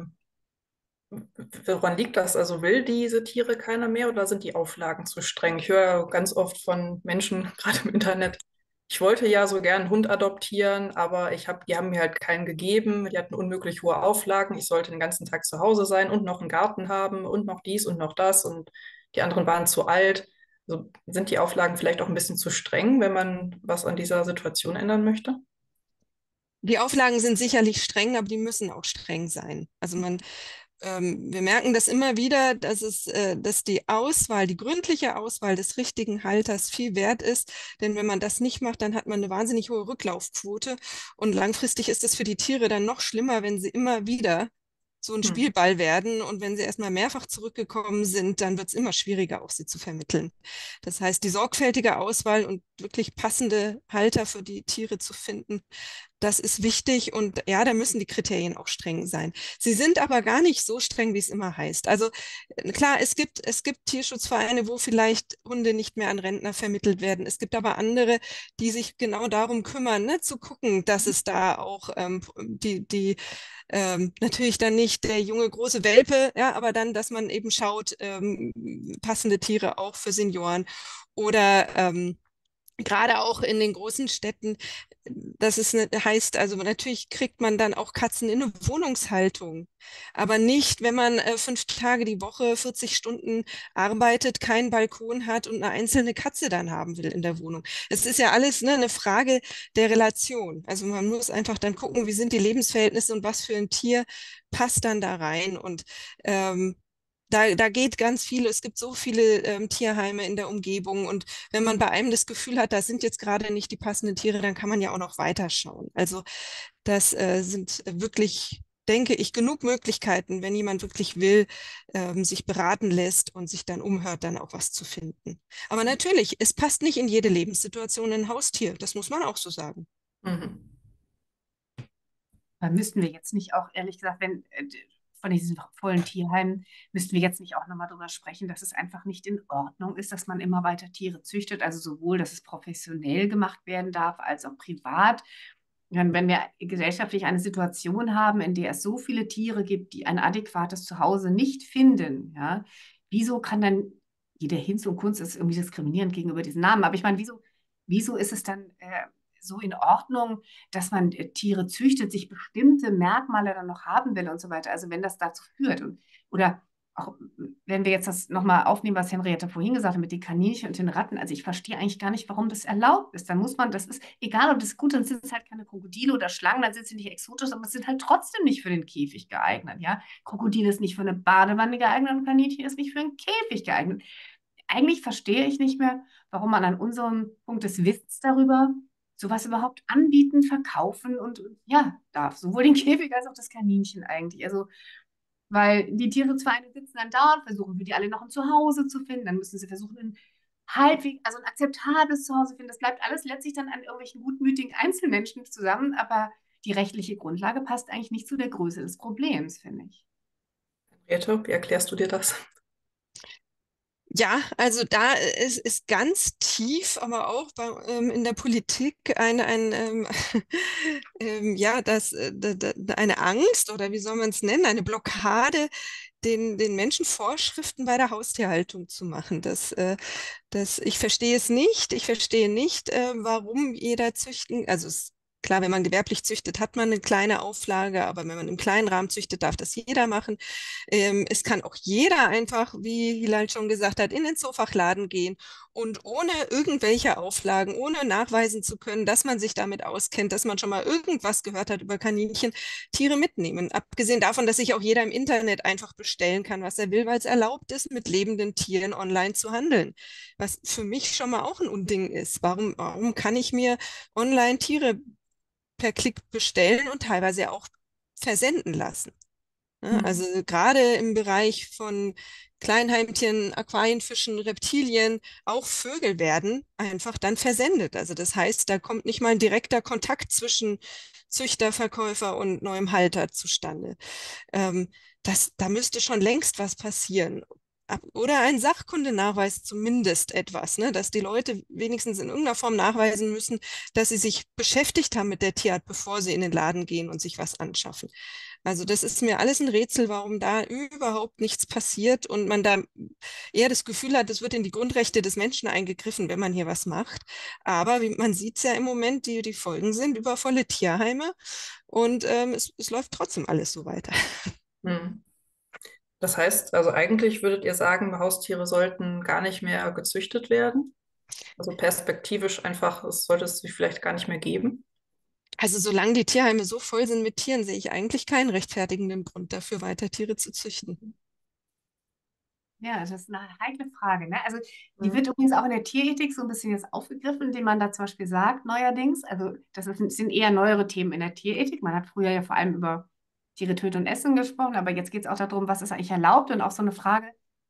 woran liegt das? Also will diese Tiere keiner mehr oder sind die Auflagen zu streng? Ich höre ganz oft von Menschen, gerade im Internet, ich wollte ja so gern einen Hund adoptieren, aber die haben mir halt keinen gegeben. Die hatten unmöglich hohe Auflagen. Ich sollte den ganzen Tag zu Hause sein und noch einen Garten haben und noch dies und noch das und die anderen waren zu alt. Also sind die Auflagen vielleicht auch ein bisschen zu streng, wenn man was an dieser Situation ändern möchte? Die Auflagen sind sicherlich streng, aber die müssen auch streng sein. Also wir merken das immer wieder, dass die Auswahl, die gründliche Auswahl des richtigen Halters viel wert ist. Denn wenn man das nicht macht, dann hat man eine wahnsinnig hohe Rücklaufquote. Und langfristig ist es für die Tiere dann noch schlimmer, wenn sie immer wieder so ein Hm. Spielball werden. Und wenn sie erstmal mehrfach zurückgekommen sind, dann wird es immer schwieriger, auch sie zu vermitteln. Das heißt, die sorgfältige Auswahl und wirklich passende Halter für die Tiere zu finden, das ist wichtig und ja, da müssen die Kriterien auch streng sein. Sie sind aber gar nicht so streng, wie es immer heißt. Also klar, es gibt Tierschutzvereine, wo vielleicht Hunde nicht mehr an Rentner vermittelt werden. Es gibt aber andere, die sich genau darum kümmern, ne, zu gucken, dass es da auch natürlich dann nicht der junge große Welpe, ja, aber dann, dass man eben schaut, passende Tiere auch für Senioren oder gerade auch in den großen Städten, heißt, also natürlich kriegt man dann auch Katzen in eine Wohnungshaltung, aber nicht, wenn man 5 Tage die Woche 40 Stunden arbeitet, keinen Balkon hat und eine einzelne Katze dann haben will in der Wohnung. Es ist ja alles, ne, eine Frage der Relation. Also man muss einfach dann gucken, wie sind die Lebensverhältnisse und was für ein Tier passt dann da rein und da geht ganz viel. Es gibt so viele Tierheime in der Umgebung und wenn man bei einem das Gefühl hat, da sind jetzt gerade nicht die passenden Tiere, dann kann man ja auch noch weiterschauen. Also das sind wirklich, denke ich, genug Möglichkeiten, wenn jemand wirklich will, sich beraten lässt und sich dann umhört, dann auch was zu finden. Aber natürlich, es passt nicht in jede Lebenssituation ein Haustier. Das muss man auch so sagen. Mhm. Da müssten wir jetzt nicht auch, ehrlich gesagt, wenn von diesen vollen Tierheimen, müssten wir jetzt nicht auch nochmal drüber sprechen, dass es einfach nicht in Ordnung ist, dass man immer weiter Tiere züchtet. Also sowohl, dass es professionell gemacht werden darf, als auch privat. Wenn wir gesellschaftlich eine Situation haben, in der es so viele Tiere gibt, die ein adäquates Zuhause nicht finden, ja, wieso kann dann jede Hinz und Kunst ist irgendwie diskriminierend gegenüber diesen Namen, aber ich meine, wieso ist es dann so in Ordnung, dass man Tiere züchtet, sich bestimmte Merkmale dann noch haben will und so weiter. Also wenn das dazu führt oder auch wenn wir jetzt das nochmal aufnehmen, was Henriette vorhin gesagt hat mit den Kaninchen und den Ratten, also ich verstehe eigentlich gar nicht, warum das erlaubt ist. Dann muss man, das ist, egal ob das gut, dann sind es halt keine Krokodile oder Schlangen, dann sind sie nicht exotisch, aber es sind halt trotzdem nicht für den Käfig geeignet, ja. Krokodil ist nicht für eine Badewanne geeignet und Kaninchen ist nicht für einen Käfig geeignet. Eigentlich verstehe ich nicht mehr, warum man an unserem Punkt des Wissens darüber sowas überhaupt anbieten, verkaufen und ja, darf. Sowohl den Käfig als auch das Kaninchen eigentlich. Also, weil die Tierschutzvereine sitzen dann da und versuchen für die alle noch ein Zuhause zu finden. Dann müssen sie versuchen, also ein akzeptables Zuhause zu finden. Das bleibt alles letztlich dann an irgendwelchen gutmütigen Einzelmenschen zusammen, aber die rechtliche Grundlage passt eigentlich nicht zu der Größe des Problems, finde ich. Grete, wie erklärst du dir das? Ja, also da ist ganz tief, aber auch in der Politik ja, eine Angst oder wie soll man es nennen, eine Blockade, den Menschen Vorschriften bei der Haustierhaltung zu machen. Ich verstehe es nicht. Ich verstehe nicht, warum jeder züchten, also klar, wenn man gewerblich züchtet, hat man eine kleine Auflage, aber wenn man im kleinen Rahmen züchtet, darf das jeder machen. Es kann auch jeder einfach, wie Hilal schon gesagt hat, in den Zoofachladen gehen und ohne irgendwelche Auflagen, ohne nachweisen zu können, dass man sich damit auskennt, dass man schon mal irgendwas gehört hat über Kaninchen, Tiere mitnehmen. Abgesehen davon, dass sich auch jeder im Internet einfach bestellen kann, was er will, weil es erlaubt ist, mit lebenden Tieren online zu handeln. Was für mich schon mal auch ein Unding ist. Warum kann ich mir online Tiere per Klick bestellen und teilweise auch versenden lassen? Ja, also gerade im Bereich von Kleinheimtieren, Aquarienfischen, Reptilien, auch Vögel werden einfach dann versendet. Also das heißt, da kommt nicht mal ein direkter Kontakt zwischen Züchter, Verkäufer und neuem Halter zustande. Ähm, da müsste schon längst was passieren. Oder ein Sachkundenachweis zumindest etwas, ne? Dass die Leute wenigstens in irgendeiner Form nachweisen müssen, dass sie sich beschäftigt haben mit der Tierart, bevor sie in den Laden gehen und sich was anschaffen. Also das ist mir alles ein Rätsel, warum da überhaupt nichts passiert und man da eher das Gefühl hat, es wird in die Grundrechte des Menschen eingegriffen, wenn man hier was macht. Aber wie, man sieht es ja im Moment, die Folgen sind übervolle Tierheime und es läuft trotzdem alles so weiter. Hm. Das heißt, also eigentlich würdet ihr sagen, Haustiere sollten gar nicht mehr gezüchtet werden? Also perspektivisch einfach, es sollte es sich vielleicht gar nicht mehr geben? Also solange die Tierheime so voll sind mit Tieren, sehe ich eigentlich keinen rechtfertigenden Grund dafür, weiter Tiere zu züchten. Ja, das ist eine heikle Frage, ne? Also die Hm. wird übrigens auch in der Tierethik so ein bisschen jetzt aufgegriffen, indem man da zum Beispiel sagt, neuerdings, also sind eher neuere Themen in der Tierethik. Man hat früher ja vor allem über Tiere töten und essen gesprochen, aber jetzt geht es auch darum, was ist eigentlich erlaubt und auch so eine Frage,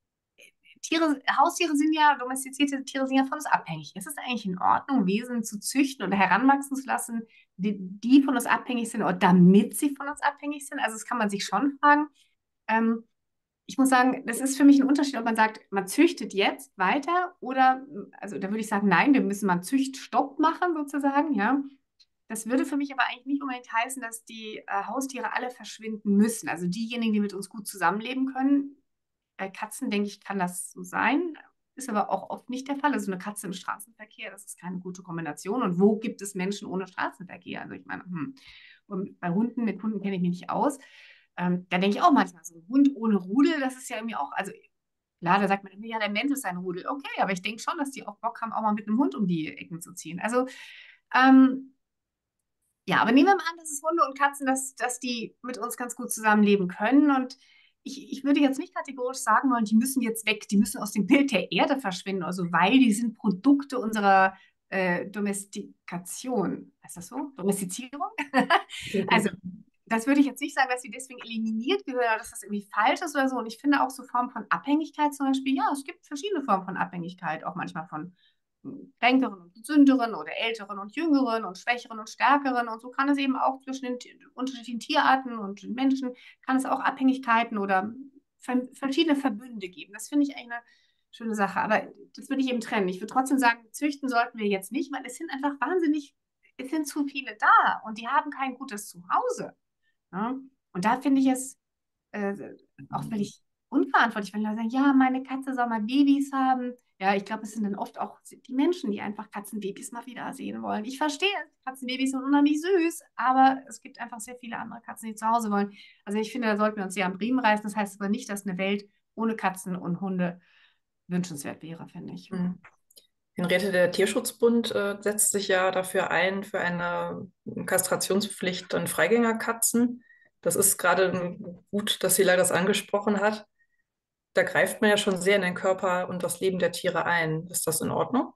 Haustiere sind ja, domestizierte Tiere sind ja von uns abhängig. Ist es eigentlich in Ordnung, Wesen zu züchten oder heranwachsen zu lassen, die von uns abhängig sind oder damit sie von uns abhängig sind? Also das kann man sich schon fragen. Ähm, Ich muss sagen, das ist für mich ein Unterschied, ob man sagt, man züchtet jetzt weiter oder, also da würde ich sagen, nein, wir müssen mal einen Züchtstopp machen sozusagen, ja. Das würde für mich aber eigentlich nicht unbedingt heißen, dass die Haustiere alle verschwinden müssen. Also diejenigen, die mit uns gut zusammenleben können. Bei Katzen, denke ich, kann das so sein. Ist aber auch oft nicht der Fall. Also eine Katze im Straßenverkehr, das ist keine gute Kombination. Und wo gibt es Menschen ohne Straßenverkehr? Also ich meine, und bei Hunden, mit Hunden kenne ich mich nicht aus. Da denke ich auch manchmal, so ein Hund ohne Rudel, das ist ja irgendwie auch, also klar, da sagt man immer, ja, der Mensch ist ein Rudel. Okay, aber ich denke schon, dass die auch Bock haben, auch mal mit einem Hund um die Ecken zu ziehen. Also, ähm, ja, aber nehmen wir mal an, dass es Hunde und Katzen, dass die mit uns ganz gut zusammenleben können. Und ich würde jetzt nicht kategorisch sagen wollen, die müssen jetzt weg, die müssen aus dem Bild der Erde verschwinden, also weil die sind Produkte unserer Domestikation. Heißt das so? Domestizierung? Klingt Also, gut. das würde ich jetzt nicht sagen, dass sie deswegen eliminiert gehören oder dass das irgendwie falsch ist oder so. Und ich finde auch so Formen von Abhängigkeit zum Beispiel, ja, es gibt verschiedene Formen von Abhängigkeit, auch manchmal von Kränkeren und Gesünderen oder Älteren und Jüngeren und Schwächeren und Stärkeren. Und so kann es eben auch zwischen den unterschiedlichen Tierarten und den Menschen, kann es auch Abhängigkeiten oder verschiedene Verbünde geben. Das finde ich eigentlich eine schöne Sache. Aber das würde ich eben trennen. Ich würde trotzdem sagen, züchten sollten wir jetzt nicht, weil es sind einfach wahnsinnig, es sind zu viele da und die haben kein gutes Zuhause. Ja? Und da finde ich es äh, auch völlig unverantwortlich, wenn Leute sagen, ja, meine Katze soll mal Babys haben. Ja, ich glaube, es sind dann oft auch die Menschen, die einfach Katzenbabys mal wieder sehen wollen. Ich verstehe, Katzenbabys sind unheimlich süß, aber es gibt einfach sehr viele andere Katzen, die zu Hause wollen. Also ich finde, da sollten wir uns sehr am Riemen reißen. Das heißt aber nicht, dass eine Welt ohne Katzen und Hunde wünschenswert wäre, finde ich. Hm. Henriette, der Tierschutzbund setzt sich ja dafür ein, für eine Kastrationspflicht an Freigängerkatzen. Das ist gerade gut, dass sie leider das angesprochen hat. Da greift man ja schon sehr in den Körper und das Leben der Tiere ein. Ist das in Ordnung?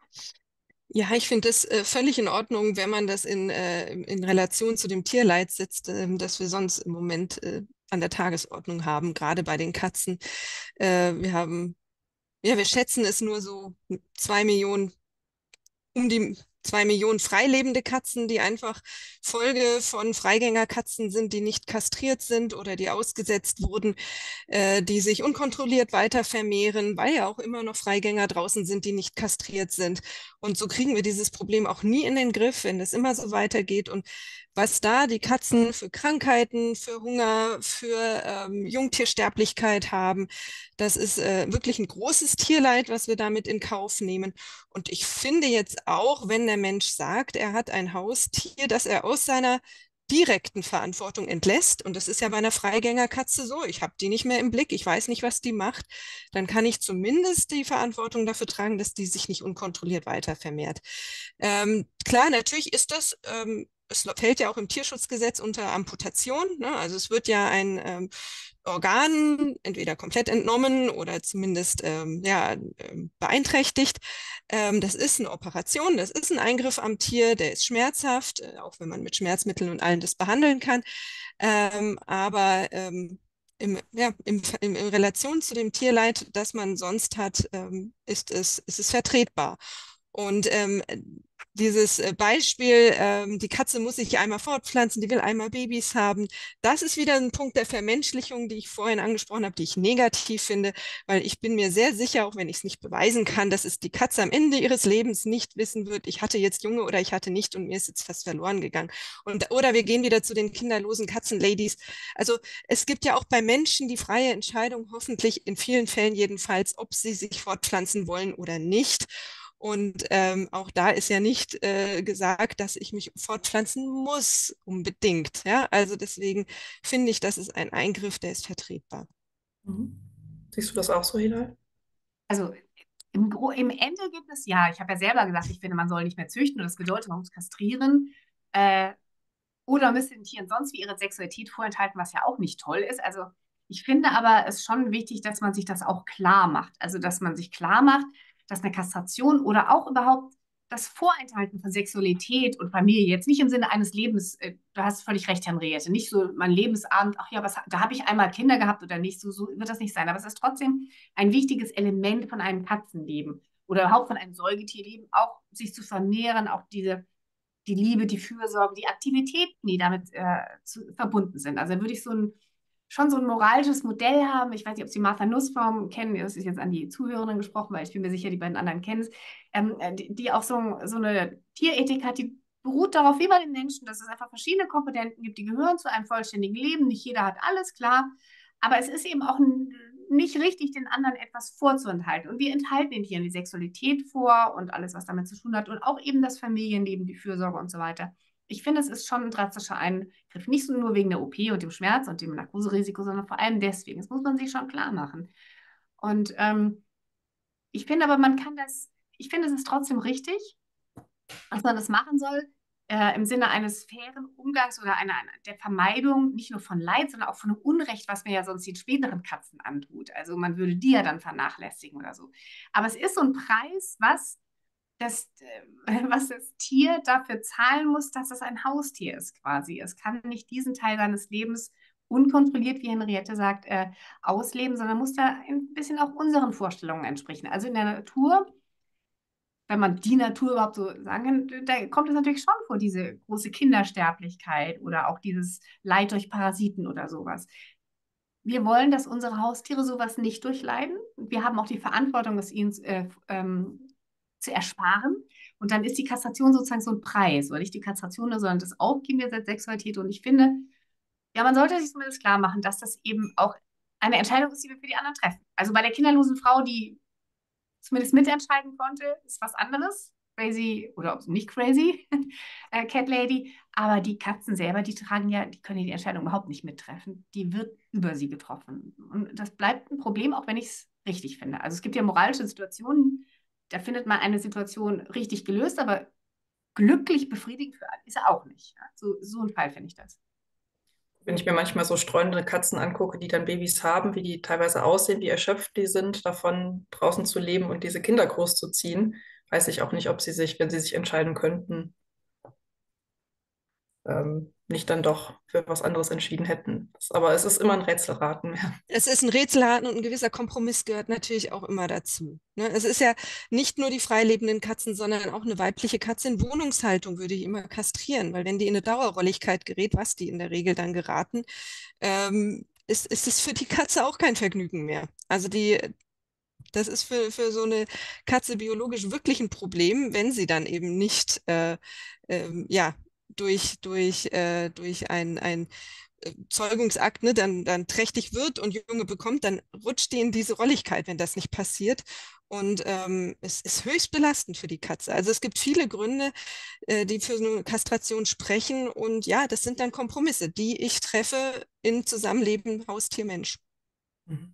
Ja, ich finde das völlig in Ordnung, wenn man das in Relation zu dem Tierleid setzt, das wir sonst im Moment an der Tagesordnung haben, gerade bei den Katzen. Wir haben, ja, wir schätzen es nur so 2 Millionen, um die 2 Millionen freilebende Katzen, die einfach Folge von Freigängerkatzen sind, die nicht kastriert sind oder die ausgesetzt wurden, die sich unkontrolliert weiter vermehren, weil ja auch immer noch Freigänger draußen sind, die nicht kastriert sind. Und so kriegen wir dieses Problem auch nie in den Griff, wenn es immer so weitergeht. Und was da die Katzen für Krankheiten, für Hunger, für Jungtiersterblichkeit haben, das ist wirklich ein großes Tierleid, was wir damit in Kauf nehmen. Und ich finde jetzt auch, wenn der Mensch sagt, er hat ein Haustier, das er aus seiner direkten Verantwortung entlässt, und das ist ja bei einer Freigängerkatze so, ich habe die nicht mehr im Blick, ich weiß nicht, was die macht, dann kann ich zumindest die Verantwortung dafür tragen, dass die sich nicht unkontrolliert weiter vermehrt. Klar, natürlich ist das, es fällt ja auch im Tierschutzgesetz unter Amputation, ne? Also es wird ja ein Organ entweder komplett entnommen oder zumindest ja, beeinträchtigt. Das ist eine Operation, das ist ein Eingriff am Tier, der ist schmerzhaft, auch wenn man mit Schmerzmitteln und allem das behandeln kann. Aber in Relation zu dem Tierleid, das man sonst hat, ist es vertretbar. Und dieses Beispiel, die Katze muss sich einmal fortpflanzen, die will einmal Babys haben, das ist wieder ein Punkt der Vermenschlichung, die ich vorhin angesprochen habe, die ich negativ finde, weil ich bin mir sehr sicher, auch wenn ich es nicht beweisen kann, dass es die Katze am Ende ihres Lebens nicht wissen wird, ich hatte jetzt Junge oder ich hatte nicht und mir ist jetzt was verloren gegangen. Oder wir gehen wieder zu den kinderlosen Katzenladies. Also es gibt ja auch bei Menschen die freie Entscheidung, hoffentlich in vielen Fällen jedenfalls, ob sie sich fortpflanzen wollen oder nicht. Und auch da ist ja nicht gesagt, dass ich mich fortpflanzen muss, unbedingt. Ja? Also deswegen finde ich, das ist ein Eingriff, der ist vertretbar. Mhm. Siehst du das auch so, Hilal? Also im Ende gibt es, ja, ich habe ja selber gesagt, ich finde, man soll nicht mehr züchten und das bedeutet, man muss kastrieren. Äh, oder müsste den Tieren sonst wie ihre Sexualität vorenthalten, was ja auch nicht toll ist. Also ich finde aber es ist schon wichtig, dass man sich das auch klar macht. Also dass man sich klar macht, dass eine Kastration oder auch überhaupt das Vorenthalten von Sexualität und Familie jetzt nicht im Sinne eines Lebens, du hast völlig recht, Henriette, nicht so mein Lebensabend, ach ja, da habe ich einmal Kinder gehabt oder nicht, so wird das nicht sein. Aber es ist trotzdem ein wichtiges Element von einem Katzenleben oder überhaupt von einem Säugetierleben, auch sich zu vermehren, auch die Liebe, die Fürsorge, die Aktivitäten, die damit verbunden sind. Also würde ich schon so ein moralisches Modell haben. Ich weiß nicht, ob Sie Martha Nussbaum kennen. Das ist jetzt an die Zuhörerinnen gesprochen, weil ich bin mir sicher, die beiden anderen kennen es. Die auch so eine Tierethik hat, die beruht darauf, wie bei den Menschen, dass es einfach verschiedene Komponenten gibt, die gehören zu einem vollständigen Leben. Nicht jeder hat alles, klar. Aber es ist eben auch nicht richtig, den anderen etwas vorzuenthalten. Und wir enthalten den Tieren die Sexualität vor und alles, was damit zu tun hat. Und auch eben das Familienleben, die Fürsorge und so weiter. Ich finde, es ist schon ein drastischer Eingriff. Nicht so nur wegen der OP und dem Schmerz und dem Narkoserisiko, sondern vor allem deswegen. Das muss man sich schon klar machen. Und ich finde aber, ich finde, es ist trotzdem richtig, dass man das machen soll, im Sinne eines fairen Umgangs oder der Vermeidung nicht nur von Leid, sondern auch von einem Unrecht, was mir ja sonst den späteren Katzen antut. Also man würde die ja dann vernachlässigen oder so. Aber es ist so ein Preis, was das Tier dafür zahlen muss, dass es ein Haustier ist quasi. Es kann nicht diesen Teil seines Lebens unkontrolliert, wie Henriette sagt, ausleben, sondern muss da ein bisschen auch unseren Vorstellungen entsprechen. Also in der Natur, wenn man die Natur überhaupt so sagen kann, da kommt es natürlich schon vor, diese große Kindersterblichkeit oder auch dieses Leid durch Parasiten oder sowas. Wir wollen, dass unsere Haustiere sowas nicht durchleiden. Wir haben auch die Verantwortung, es ihnen zu ersparen. Und dann ist die Kastration sozusagen so ein Preis, oder nicht die Kastration, sondern das Aufgeben der Sexualität. Und ich finde, ja, man sollte sich zumindest klar machen, dass das eben auch eine Entscheidung ist, die wir für die anderen treffen. Also bei der kinderlosen Frau, die zumindest mitentscheiden konnte, ist was anderes. Crazy oder nicht crazy, Cat Lady. Aber die Katzen selber, die können ja die Entscheidung überhaupt nicht mittreffen. Die wird über sie getroffen. Und das bleibt ein Problem, auch wenn ich es richtig finde. Also es gibt ja moralische Situationen, da findet man eine Situation richtig gelöst, aber glücklich befriedigend für alle ist er auch nicht. Ja? So ein Fall finde ich das. Wenn ich mir manchmal so streunende Katzen angucke, die dann Babys haben, wie die teilweise aussehen, wie erschöpft die sind, davon draußen zu leben und diese Kinder großzuziehen, weiß ich auch nicht, ob sie sich, wenn sie sich entscheiden könnten, nicht dann doch für was anderes entschieden hätten. Aber es ist immer ein Rätselraten. Ja. Es ist ein Rätselraten und ein gewisser Kompromiss gehört natürlich auch immer dazu. Ne? Es ist ja nicht nur die freilebenden Katzen, sondern auch eine weibliche Katze in Wohnungshaltung würde ich immer kastrieren, weil wenn die in eine Dauerrolligkeit gerät, was die in der Regel dann geraten, ist es für die Katze auch kein Vergnügen mehr. Also das ist für so eine Katze biologisch wirklich ein Problem, wenn sie dann eben nicht ja, durch ein Zeugungsakt, ne, dann trächtig wird und Junge bekommt, dann rutscht die in diese Rolligkeit, wenn das nicht passiert. Und es ist höchst belastend für die Katze. Also es gibt viele Gründe, die für so eine Kastration sprechen. Und ja, das sind dann Kompromisse, die ich treffe im Zusammenleben Haustier-Mensch. Mhm.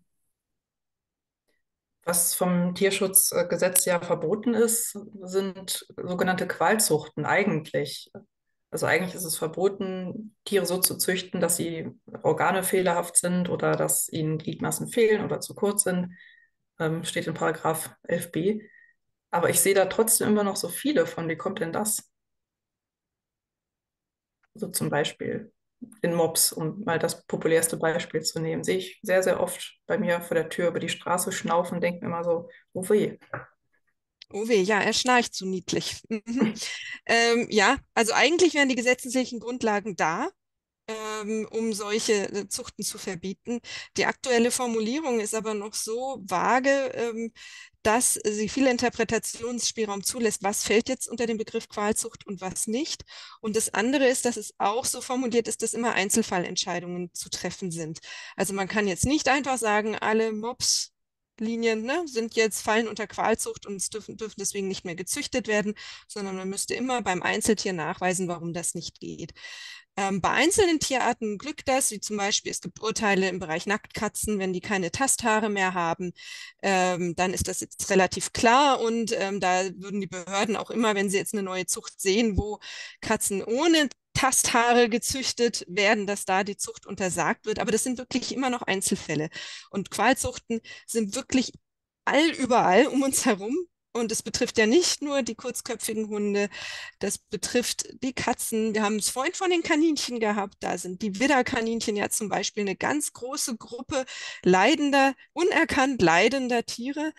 Was vom Tierschutzgesetz ja verboten ist, sind sogenannte Qualzuchten eigentlich. Also eigentlich ist es verboten, Tiere so zu züchten, dass sie Organe fehlerhaft sind oder dass ihnen Gliedmaßen fehlen oder zu kurz sind. Steht in Paragraph 11b. Aber ich sehe da trotzdem immer noch so viele von. Wie kommt denn das? Also zum Beispiel, in Mops, um mal das populärste Beispiel zu nehmen. Sehe ich sehr, sehr oft bei mir vor der Tür über die Straße schnaufen, denke mir immer so, oh weh. Oh weh, ja, er schnarcht so niedlich. Mhm. Ja, also eigentlich wären die gesetzlichen Grundlagen da, um solche Zuchten zu verbieten. Die aktuelle Formulierung ist aber noch so vage, dass sie viel Interpretationsspielraum zulässt. Was fällt jetzt unter den Begriff Qualzucht und was nicht? Und das andere ist, dass es auch so formuliert ist, dass immer Einzelfallentscheidungen zu treffen sind. Also man kann jetzt nicht einfach sagen, alle Mops Linien, ne, fallen unter Qualzucht und dürfen deswegen nicht mehr gezüchtet werden, sondern man müsste immer beim Einzeltier nachweisen, warum das nicht geht. Bei einzelnen Tierarten glückt das, wie zum Beispiel, es gibt Urteile im Bereich Nacktkatzen, wenn die keine Tasthaare mehr haben, dann ist das jetzt relativ klar und da würden die Behörden auch immer, wenn sie jetzt eine neue Zucht sehen, wo Katzen ohne Tasthaare gezüchtet werden, dass da die Zucht untersagt wird. Aber das sind wirklich immer noch Einzelfälle. Und Qualzuchten sind wirklich überall um uns herum. Und es betrifft ja nicht nur die kurzköpfigen Hunde, das betrifft die Katzen. Wir haben es vorhin von den Kaninchen gehabt. Da sind die Widderkaninchen ja zum Beispiel eine ganz große Gruppe unerkannt leidender Tiere,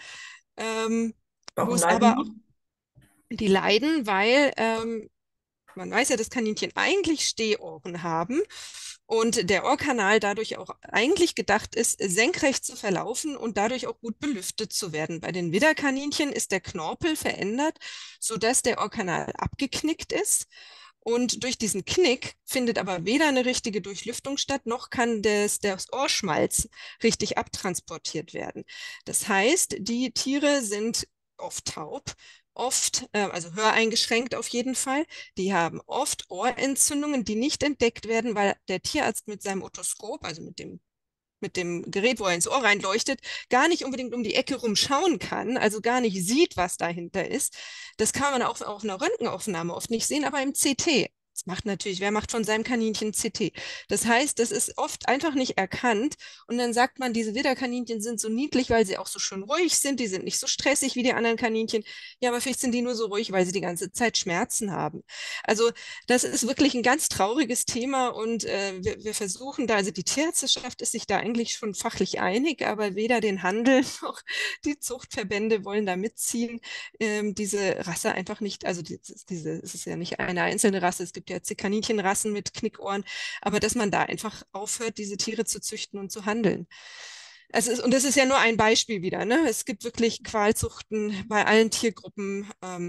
wo Warum es leiden aber auch, die? die leiden, weil man weiß ja, dass Kaninchen eigentlich Stehohren haben und der Ohrkanal dadurch auch eigentlich gedacht ist, senkrecht zu verlaufen und dadurch auch gut belüftet zu werden. Bei den Widderkaninchen ist der Knorpel verändert, sodass der Ohrkanal abgeknickt ist. Und durch diesen Knick findet aber weder eine richtige Durchlüftung statt, noch kann das Ohrschmalz richtig abtransportiert werden. Das heißt, die Tiere sind oft taub, also höreingeschränkt auf jeden Fall. Die haben oft Ohrentzündungen, die nicht entdeckt werden, weil der Tierarzt mit seinem Otoskop, also mit dem Gerät, wo er ins Ohr reinleuchtet, gar nicht unbedingt um die Ecke rumschauen kann, also gar nicht sieht, was dahinter ist. Das kann man auch auf einer Röntgenaufnahme oft nicht sehen, aber im CT. Das macht natürlich, wer macht von seinem Kaninchen CT? Das heißt, das ist oft einfach nicht erkannt. Und dann sagt man, diese Widderkaninchen sind so niedlich, weil sie auch so schön ruhig sind. Die sind nicht so stressig wie die anderen Kaninchen. Ja, aber vielleicht sind die nur so ruhig, weil sie die ganze Zeit Schmerzen haben. Also das ist wirklich ein ganz trauriges Thema und wir versuchen da, also die Tierärzteschaft ist sich da eigentlich schon fachlich einig, aber weder den Handel noch die Zuchtverbände wollen da mitziehen, diese Rasse einfach nicht, also es ist ja nicht eine einzelne Rasse, es gibt ja Kaninchenrassen mit Knickohren, aber dass man da einfach aufhört, diese Tiere zu züchten und zu handeln. Und das ist ja nur ein Beispiel wieder, ne? Es gibt wirklich Qualzuchten bei allen Tiergruppen.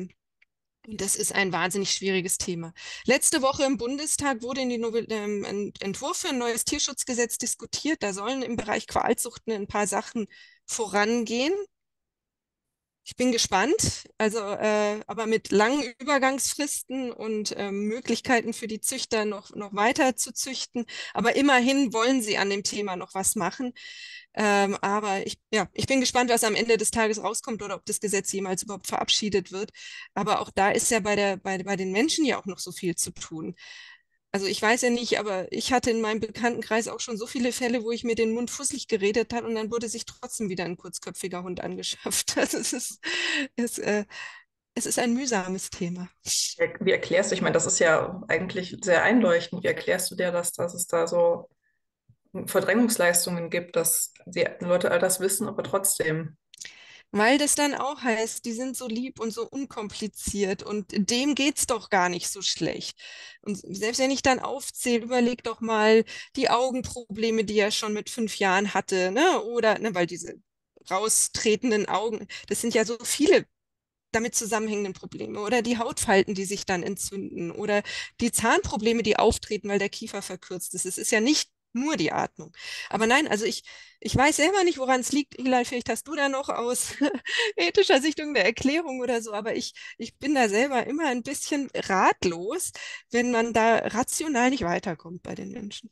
Das ist ein wahnsinnig schwieriges Thema. Letzte Woche im Bundestag wurde ein Entwurf für ein neues Tierschutzgesetz diskutiert. Da sollen im Bereich Qualzuchten ein paar Sachen vorangehen. Ich bin gespannt, also aber mit langen Übergangsfristen und Möglichkeiten für die Züchter noch weiter zu züchten. Aber immerhin wollen sie an dem Thema noch was machen. Aber ich bin gespannt, was am Ende des Tages rauskommt oder ob das Gesetz jemals überhaupt verabschiedet wird. Aber auch da ist ja bei den Menschen ja auch noch so viel zu tun. Also ich weiß ja nicht, aber ich hatte in meinem Bekanntenkreis auch schon so viele Fälle, wo ich mir den Mund fusselig geredet habe und dann wurde sich trotzdem wieder ein kurzköpfiger Hund angeschafft. Also es, äh, es ist ein mühsames Thema. Wie erklärst du, ich meine, das ist ja eigentlich sehr einleuchtend. Wie erklärst du dir, dass es da so Verdrängungsleistungen gibt, dass die Leute all das wissen, aber trotzdem. Weil das dann auch heißt, die sind so lieb und so unkompliziert und dem geht's doch gar nicht so schlecht. Und selbst wenn ich dann aufzähle, überleg doch mal die Augenprobleme, die er schon mit 5 Jahren hatte, ne? Oder, ne, weil diese raustretenden Augen, das sind ja so viele damit zusammenhängenden Probleme oder die Hautfalten, die sich dann entzünden oder die Zahnprobleme, die auftreten, weil der Kiefer verkürzt ist. Es ist ja nicht nur die Atmung. Aber nein, also ich weiß selber nicht, woran es liegt. Eli, vielleicht hast du da noch aus ethischer Sicht eine Erklärung oder so, aber ich bin da selber immer ein bisschen ratlos, wenn man da rational nicht weiterkommt bei den Menschen.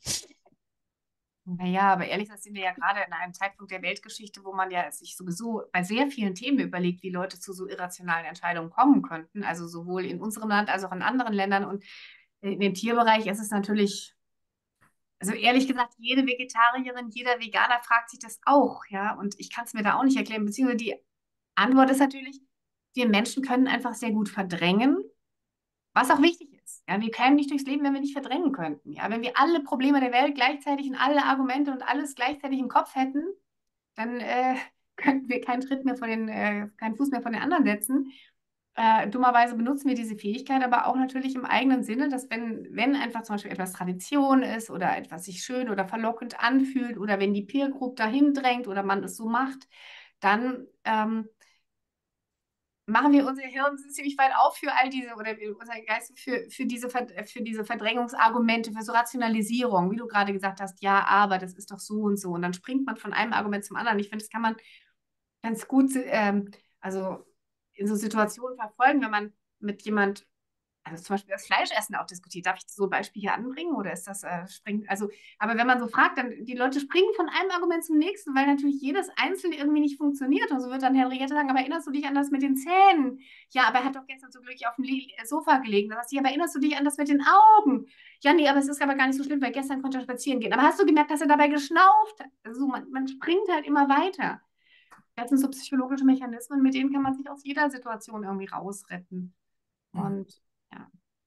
Naja, aber ehrlich gesagt sind wir ja gerade in einem Zeitpunkt der Weltgeschichte, wo man ja sich sowieso bei sehr vielen Themen überlegt, wie Leute zu so irrationalen Entscheidungen kommen könnten. Also sowohl in unserem Land als auch in anderen Ländern. Und in dem Tierbereich ist es natürlich, also ehrlich gesagt, jede Vegetarierin, jeder Veganer fragt sich das auch, ja. Und ich kann es mir da auch nicht erklären. Beziehungsweise die Antwort ist natürlich, wir Menschen können einfach sehr gut verdrängen, was auch wichtig ist. uns. Ja, wir kämen nicht durchs Leben, wenn wir nicht verdrängen könnten. Ja, wenn wir alle Probleme der Welt gleichzeitig und alle Argumente und alles gleichzeitig im Kopf hätten, dann könnten wir keinen Fuß mehr von den anderen setzen. Dummerweise benutzen wir diese Fähigkeit aber auch natürlich im eigenen Sinne, dass wenn einfach zum Beispiel etwas Tradition ist oder etwas sich schön oder verlockend anfühlt oder wenn die Peer Group dahin drängt oder man es so macht, dann machen wir unser Hirn ziemlich weit auf für all diese, oder unser Geist für diese Verdrängungsargumente, für so Rationalisierung, wie du gerade gesagt hast, ja, aber das ist doch so und so. Und dann springt man von einem Argument zum anderen. Ich finde, das kann man ganz gut, also in so Situationen verfolgen, wenn man mit jemand, also zum Beispiel das Fleischessen auch diskutiert. Darf ich so ein Beispiel hier anbringen oder ist das aber wenn man so fragt, dann die Leute springen von einem Argument zum nächsten, weil natürlich jedes einzelne irgendwie nicht funktioniert. Und so wird dann Henriette sagen, aber erinnerst du dich an das mit den Zähnen? Ja, aber er hat doch gestern so glücklich auf dem Sofa gelegen. Dann sagst du, ja, aber erinnerst du dich an das mit den Augen? Ja, nee, aber es ist aber gar nicht so schlimm, weil gestern konnte er spazieren gehen. Aber hast du gemerkt, dass er dabei geschnauft hat? Also man springt halt immer weiter. Das sind so psychologische Mechanismen, mit denen kann man sich aus jeder Situation irgendwie rausretten. Und ja.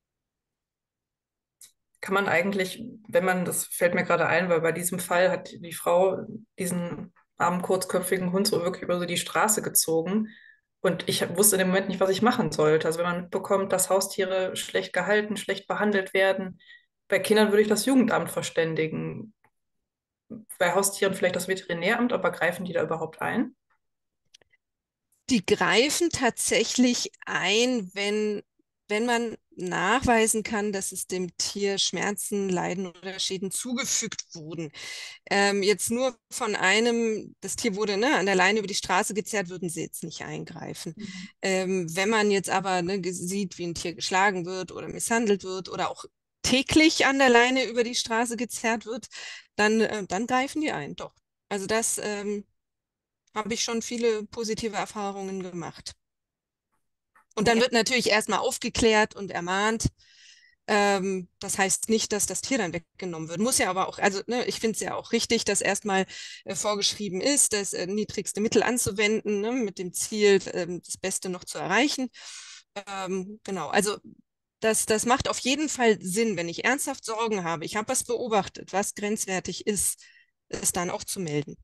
Kann man eigentlich, wenn man, das fällt mir gerade ein, weil bei diesem Fall hat die Frau diesen armen, kurzköpfigen Hund so wirklich über so die Straße gezogen. Und ich wusste in dem Moment nicht, was ich machen sollte. Also wenn man mitbekommt, dass Haustiere schlecht gehalten, schlecht behandelt werden, bei Kindern würde ich das Jugendamt verständigen. Bei Haustieren vielleicht das Veterinäramt, aber greifen die da überhaupt ein? Die greifen tatsächlich ein, wenn man nachweisen kann, dass es dem Tier Schmerzen, Leiden oder Schäden zugefügt wurden. Jetzt nur von einem, das Tier wurde an der Leine über die Straße gezerrt, würden sie jetzt nicht eingreifen. Wenn man jetzt aber sieht, wie ein Tier geschlagen wird oder misshandelt wird oder auch täglich an der Leine über die Straße gezerrt wird, dann greifen die ein, doch. Also das habe ich schon viele positive Erfahrungen gemacht. Und dann wird natürlich erstmal aufgeklärt und ermahnt. Das heißt nicht, dass das Tier dann weggenommen wird. Muss ja aber auch, also ich finde es ja auch richtig, dass erstmal vorgeschrieben ist, das niedrigste Mittel anzuwenden, mit dem Ziel, das Beste noch zu erreichen. Genau, also das macht auf jeden Fall Sinn, wenn ich ernsthaft Sorgen habe, ich habe was beobachtet, was grenzwertig ist, es dann auch zu melden.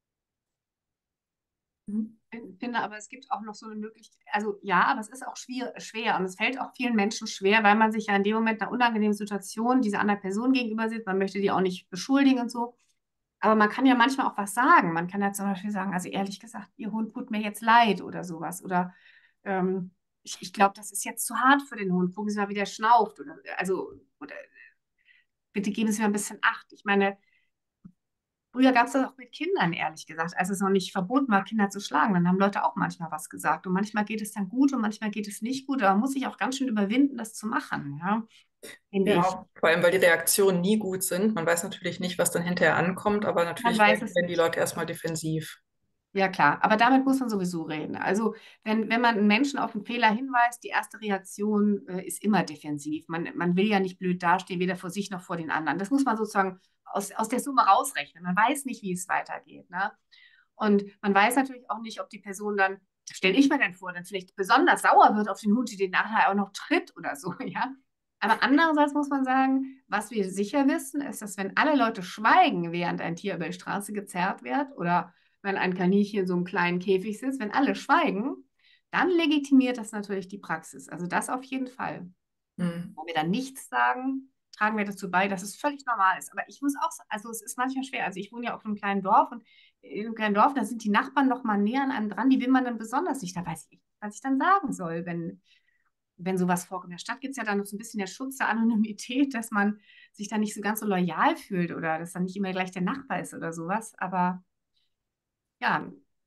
Ich finde aber, es gibt auch noch so eine Möglichkeit, also ja, aber es ist auch schwer und es fällt auch vielen Menschen schwer, weil man sich ja in dem Moment einer unangenehmen Situation dieser anderen Person gegenüber sieht. Man möchte die auch nicht beschuldigen und so. Aber man kann ja manchmal auch was sagen. Man kann ja zum Beispiel sagen, also ehrlich gesagt, Ihr Hund tut mir jetzt leid oder sowas. Oder ich glaube, das ist jetzt zu hart für den Hund. Gucken Sie mal, wie der schnauft. Oder bitte geben Sie mir ein bisschen Acht. Ich meine, früher gab es das auch mit Kindern, ehrlich gesagt, als es noch nicht verboten war, Kinder zu schlagen. Dann haben Leute auch manchmal was gesagt. Und manchmal geht es dann gut und manchmal geht es nicht gut. Aber man muss sich auch ganz schön überwinden, das zu machen, ja, finde ich. Ja, vor allem, weil die Reaktionen nie gut sind. Man weiß natürlich nicht, was dann hinterher ankommt, aber Man natürlich weiß es werden die nicht. Leute erstmal defensiv. Ja, klar, aber damit muss man sowieso reden. Also, wenn man einen Menschen auf einen Fehler hinweist, die erste Reaktion ist immer defensiv. Man will ja nicht blöd dastehen, weder vor sich noch vor den anderen. Das muss man sozusagen aus der Summe rausrechnen. Man weiß nicht, wie es weitergeht. Ne? Und man weiß natürlich auch nicht, ob die Person dann, das stelle ich mir dann vor, dann vielleicht besonders sauer wird auf den Hund, die den nachher auch noch tritt oder so, ja. Aber andererseits muss man sagen, was wir sicher wissen, ist, dass wenn alle Leute schweigen, während ein Tier über die Straße gezerrt wird oder wenn ein Kaninchen in so einem kleinen Käfig sitzt, wenn alle schweigen, dann legitimiert das natürlich die Praxis. Also das auf jeden Fall. Hm. Wenn wir dann nichts sagen, tragen wir dazu bei, dass es völlig normal ist. Aber ich muss auch, also es ist manchmal schwer. Also ich wohne ja auf einem kleinen Dorf und in einem kleinen Dorf, da sind die Nachbarn noch mal näher an einem dran. Die will man dann besonders nicht. Da weiß ich nicht, was ich dann sagen soll, wenn sowas vorkommt. In der Stadt gibt es ja dann noch so ein bisschen der Schutz der Anonymität, dass man sich dann nicht so ganz so loyal fühlt oder dass dann nicht immer gleich der Nachbar ist oder sowas. Aber ja,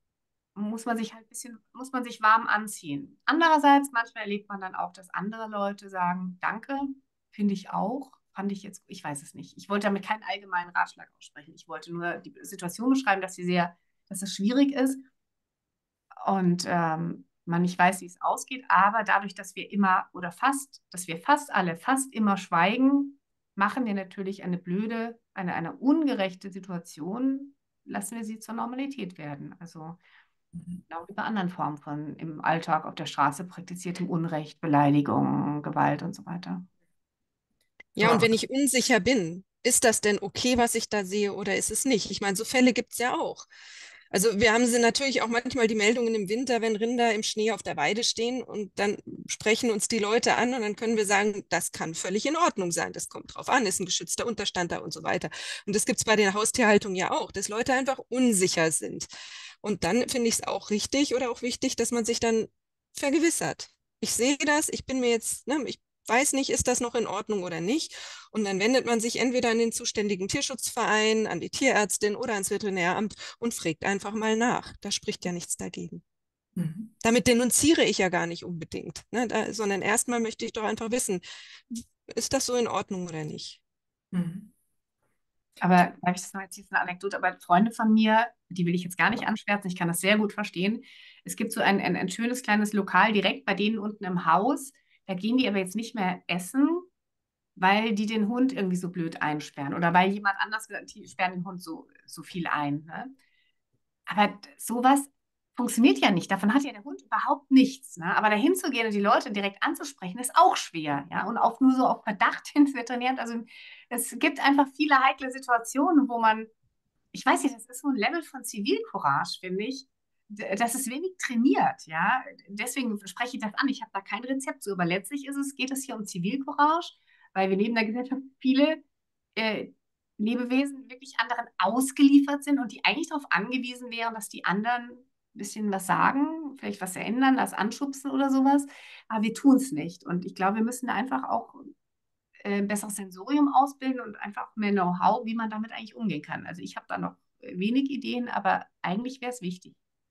muss man sich warm anziehen. Andererseits, manchmal erlebt man dann auch, dass andere Leute sagen, danke, finde ich auch, fand ich jetzt, ich weiß es nicht. Ich wollte damit keinen allgemeinen Ratschlag aussprechen. Ich wollte nur die Situation beschreiben, dass es schwierig ist und man nicht weiß, wie es ausgeht. Aber dadurch, dass wir immer oder fast, dass wir fast alle fast immer schweigen, machen wir natürlich eine ungerechte Situation, lassen wir sie zur Normalität werden. Also genau wie bei anderen Formen von im Alltag auf der Straße praktiziertem Unrecht, Beleidigung, Gewalt und so weiter. Ja, und wenn ich unsicher bin, ist das denn okay, was ich da sehe, oder ist es nicht? Ich meine, so Fälle gibt es ja auch. Also wir haben sie natürlich auch manchmal die Meldungen im Winter, wenn Rinder im Schnee auf der Weide stehen und dann sprechen uns die Leute an und dann können wir sagen, das kann völlig in Ordnung sein. Das kommt drauf an, ist ein geschützter Unterstand da und so weiter. Und das gibt es bei der Haustierhaltung ja auch, dass Leute einfach unsicher sind. Und dann finde ich es auch richtig oder auch wichtig, dass man sich dann vergewissert. Ich sehe das, ich bin mir jetzt, ne, ich weiß nicht, ist das noch in Ordnung oder nicht. Und dann wendet man sich entweder an den zuständigen Tierschutzverein, an die Tierärztin oder ans Veterinäramt und fragt einfach mal nach. Da spricht ja nichts dagegen. Mhm. Damit denunziere ich ja gar nicht unbedingt, ne, sondern erstmal möchte ich doch einfach wissen, ist das so in Ordnung oder nicht? Mhm. Aber darf ich das noch jetzt ist eine Anekdote, aber Freunde von mir, die will ich jetzt gar nicht anschwärzen, ich kann das sehr gut verstehen. Es gibt so ein schönes kleines Lokal direkt bei denen unten im Haus. Da gehen die aber jetzt nicht mehr essen, weil die den Hund irgendwie so blöd einsperren oder weil jemand anders, die sperren den Hund so viel ein. Ne? Aber sowas funktioniert ja nicht. Davon hat ja der Hund überhaupt nichts. Ne? Aber dahin zu gehen und die Leute direkt anzusprechen, ist auch schwer. Ja? Und auch nur so auf Verdacht ins Veterinäramt. Also es gibt einfach viele heikle Situationen, wo man, ich weiß nicht, das ist so ein Level von Zivilcourage, finde ich. Das ist wenig trainiert, ja. Deswegen spreche ich das an. Ich habe da kein Rezept zu, aber letztlich geht es hier um Zivilcourage, weil wir neben der Gesellschaft viele äh, Lebewesen wirklich anderen ausgeliefert sind und die eigentlich darauf angewiesen wären, dass die anderen ein bisschen was sagen, vielleicht was verändern, das anschubsen oder sowas. Aber wir tun es nicht. Und ich glaube, wir müssen da einfach auch ein besseres Sensorium ausbilden und einfach mehr Know-how, wie man damit eigentlich umgehen kann. Also ich habe da noch wenig Ideen, aber eigentlich wäre es wichtig.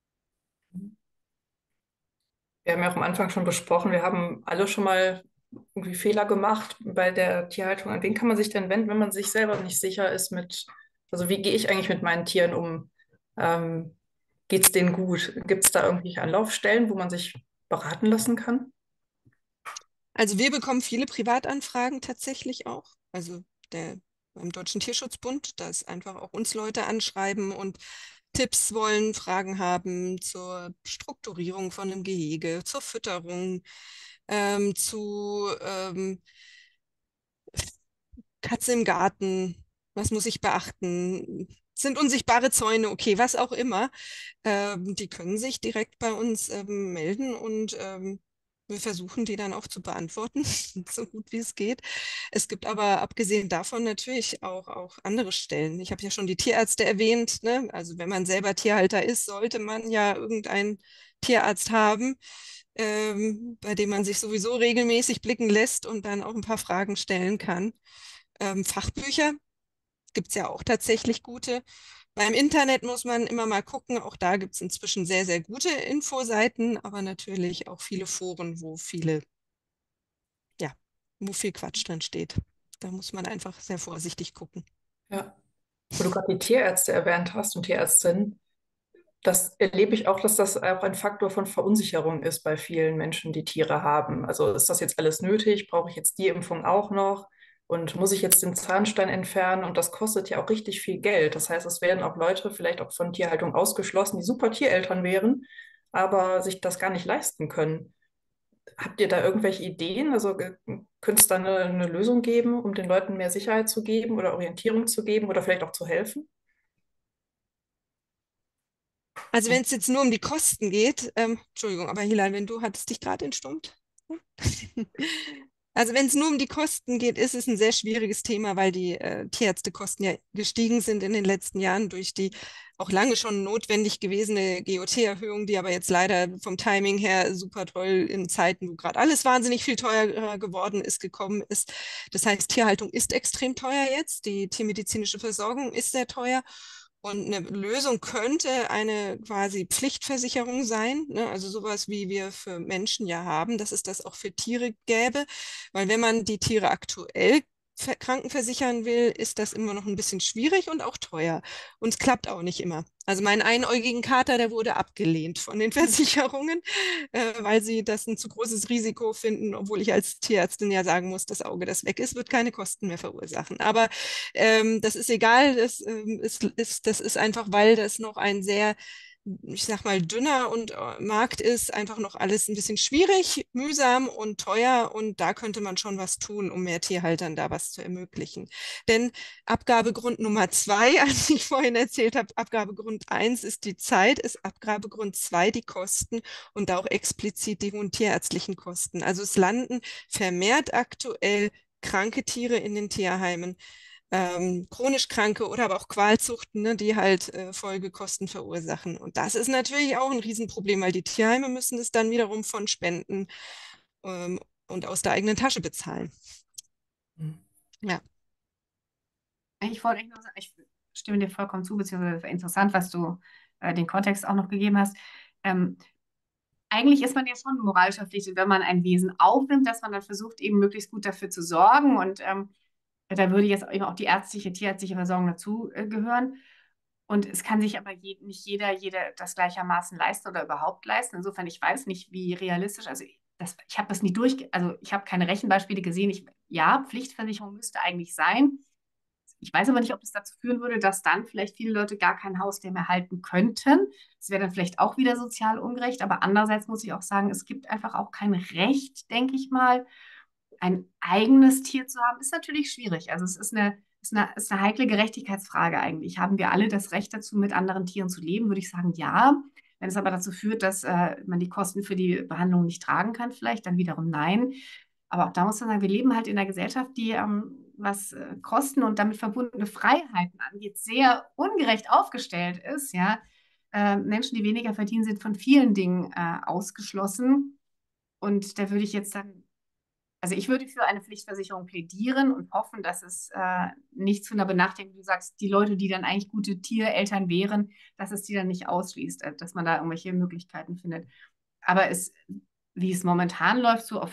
Wir haben ja auch am Anfang schon besprochen, wir haben alle schon mal irgendwie Fehler gemacht bei der Tierhaltung. An wen kann man sich denn wenden, wenn man sich selber nicht sicher ist also wie gehe ich eigentlich mit meinen Tieren um? Geht es denen gut? Gibt es da irgendwelche Anlaufstellen, wo man sich beraten lassen kann? Also wir bekommen viele Privatanfragen tatsächlich auch. Also beim Deutschen Tierschutzbund, dass einfach auch uns Leute anschreiben und Tipps wollen, Fragen haben zur Strukturierung von einem Gehege, zur Fütterung, zu Katze im Garten, was muss ich beachten? Sind unsichtbare Zäune, okay, was auch immer. Die können sich direkt bei uns melden und wir versuchen die dann auch zu beantworten, so gut wie es geht. Es gibt aber abgesehen davon natürlich auch andere Stellen. Ich habe ja schon die Tierärzte erwähnt, ne? Also wenn man selber Tierhalter ist, sollte man ja irgendeinen Tierarzt haben, bei dem man sich sowieso regelmäßig blicken lässt und dann auch ein paar Fragen stellen kann. Fachbücher gibt es ja auch tatsächlich gute. Beim Internet muss man immer mal gucken. Auch da gibt es inzwischen sehr, sehr gute Infoseiten, aber natürlich auch viele Foren, ja, wo viel Quatsch drin steht. Da muss man einfach sehr vorsichtig gucken. Ja. Wo du gerade die Tierärzte erwähnt hast und Tierärztinnen, das erlebe ich auch, dass das auch ein Faktor von Verunsicherung ist bei vielen Menschen, die Tiere haben. Also ist das jetzt alles nötig? Brauche ich jetzt die Impfung auch noch? Und muss ich jetzt den Zahnstein entfernen? Und das kostet ja auch richtig viel Geld. Das heißt, es werden auch Leute vielleicht auch von Tierhaltung ausgeschlossen, die super Tiereltern wären, aber sich das gar nicht leisten können. Habt ihr da irgendwelche Ideen? Also könnte es da eine Lösung geben, um den Leuten mehr Sicherheit zu geben oder Orientierung zu geben oder vielleicht auch zu helfen? Also wenn es jetzt nur um die Kosten geht, Entschuldigung, aber Hilal, wenn du hattest dich gerade entstummt. Also wenn es nur um die Kosten geht, ist es ein sehr schwieriges Thema, weil die Tierärztekosten ja gestiegen sind in den letzten Jahren durch die auch lange schon notwendig gewesene GOT-Erhöhung, die aber jetzt leider vom Timing her super toll in Zeiten, wo gerade alles wahnsinnig viel teurer geworden ist, gekommen ist. Das heißt, Tierhaltung ist extrem teuer jetzt, die tiermedizinische Versorgung ist sehr teuer. Und eine Lösung könnte eine quasi Pflichtversicherung sein, ne? Also sowas wie wir für Menschen ja haben, dass es das auch für Tiere gäbe. Weil wenn man die Tiere aktuell krankenversichern will, ist das immer noch ein bisschen schwierig und auch teuer. Und es klappt auch nicht immer. Also meinen einäugigen Kater, der wurde abgelehnt von den Versicherungen, weil sie das ein zu großes Risiko finden, obwohl ich als Tierärztin ja sagen muss, das Auge, das weg ist, wird keine Kosten mehr verursachen. Aber das ist egal, das ist einfach, weil das noch ein sehr ich sag mal, dünner und Markt ist, einfach noch alles ein bisschen schwierig, mühsam und teuer. Und da könnte man schon was tun, um mehr Tierhaltern da was zu ermöglichen. Denn Abgabegrund Nummer 2, als ich vorhin erzählt habe, Abgabegrund 1 ist die Zeit, ist Abgabegrund 2 die Kosten und auch explizit die tierärztlichen Kosten. Also es landen vermehrt aktuell kranke Tiere in den Tierheimen, chronisch Kranke oder aber auch Qualzuchten, ne, die halt Folgekosten verursachen. Und das ist natürlich auch ein Riesenproblem, weil die Tierheime müssen es dann wiederum von Spenden ähm, und aus der eigenen Tasche bezahlen. Hm. Ja. Ich wollte eigentlich nur sagen, ich stimme dir vollkommen zu, beziehungsweise interessant, was du den Kontext auch noch gegeben hast. Ähm, Eigentlich ist man ja schon moralisch verpflichtet, wenn man ein Wesen aufnimmt, dass man dann versucht, eben möglichst gut dafür zu sorgen. Und da würde jetzt eben auch die tierärztliche Versorgung dazu gehören. Und es kann sich aber nicht jeder das gleichermaßen leisten oder überhaupt leisten. Insofern, ich weiß nicht, wie realistisch, also ich habe das nie also ich habe keine Rechenbeispiele gesehen. Ja, Pflichtversicherung müsste eigentlich sein. Ich weiß aber nicht, ob das dazu führen würde, dass dann vielleicht viele Leute gar kein Haustier mehr halten könnten. Das wäre dann vielleicht auch wieder sozial ungerecht. Aber andererseits muss ich auch sagen, es gibt einfach auch kein Recht, denke ich mal, ein eigenes Tier zu haben. Ist natürlich schwierig. Also es ist eine heikle Gerechtigkeitsfrage eigentlich. Haben wir alle das Recht dazu, mit anderen Tieren zu leben? Würde ich sagen, ja. Wenn es aber dazu führt, dass man die Kosten für die Behandlung nicht tragen kann, vielleicht, dann wiederum nein. Aber auch da muss man sagen, wir leben halt in einer Gesellschaft, die, was Kosten und damit verbundene Freiheiten angeht, sehr ungerecht aufgestellt ist. Ja? Menschen, die weniger verdienen, sind von vielen Dingen ausgeschlossen. Und da würde ich jetzt sagen, also ich würde für eine Pflichtversicherung plädieren und hoffen, dass es nicht zu einer Benachteiligung, wie du sagst, die Leute, die dann eigentlich gute Tiereltern wären, dass es die dann nicht ausschließt, dass man da irgendwelche Möglichkeiten findet. Aber wie es momentan läuft, so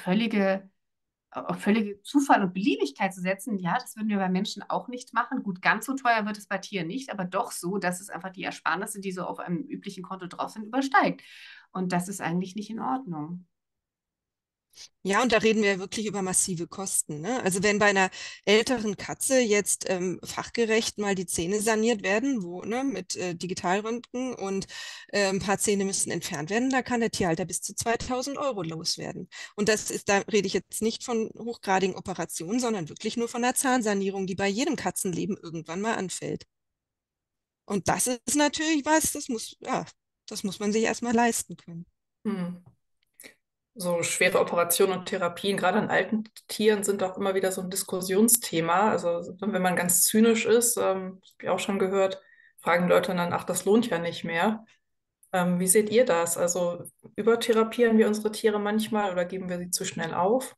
auf völlige Zufall und Beliebigkeit zu setzen, ja, das würden wir bei Menschen auch nicht machen. Gut, ganz so teuer wird es bei Tieren nicht, aber doch so, dass es einfach die Ersparnisse, die so auf einem üblichen Konto drauf sind, übersteigt. Und das ist eigentlich nicht in Ordnung. Ja, und da reden wir wirklich über massive Kosten, ne? Also wenn bei einer älteren Katze jetzt fachgerecht mal die Zähne saniert werden, ne, mit Digitalröntgen und ein paar Zähne müssen entfernt werden, da kann der Tierhalter bis zu 2.000 € loswerden. Und da rede ich jetzt nicht von hochgradigen Operationen, sondern wirklich nur von einer Zahnsanierung, die bei jedem Katzenleben irgendwann mal anfällt. Und das ist natürlich was, das muss man sich erstmal leisten können. Hm. So schwere Operationen und Therapien, gerade an alten Tieren, sind auch immer wieder so ein Diskussionsthema. Also wenn man ganz zynisch ist, habe ich auch schon gehört, fragen Leute dann, ach, das lohnt ja nicht mehr. Wie seht ihr das? Also übertherapieren wir unsere Tiere manchmal oder geben wir sie zu schnell auf?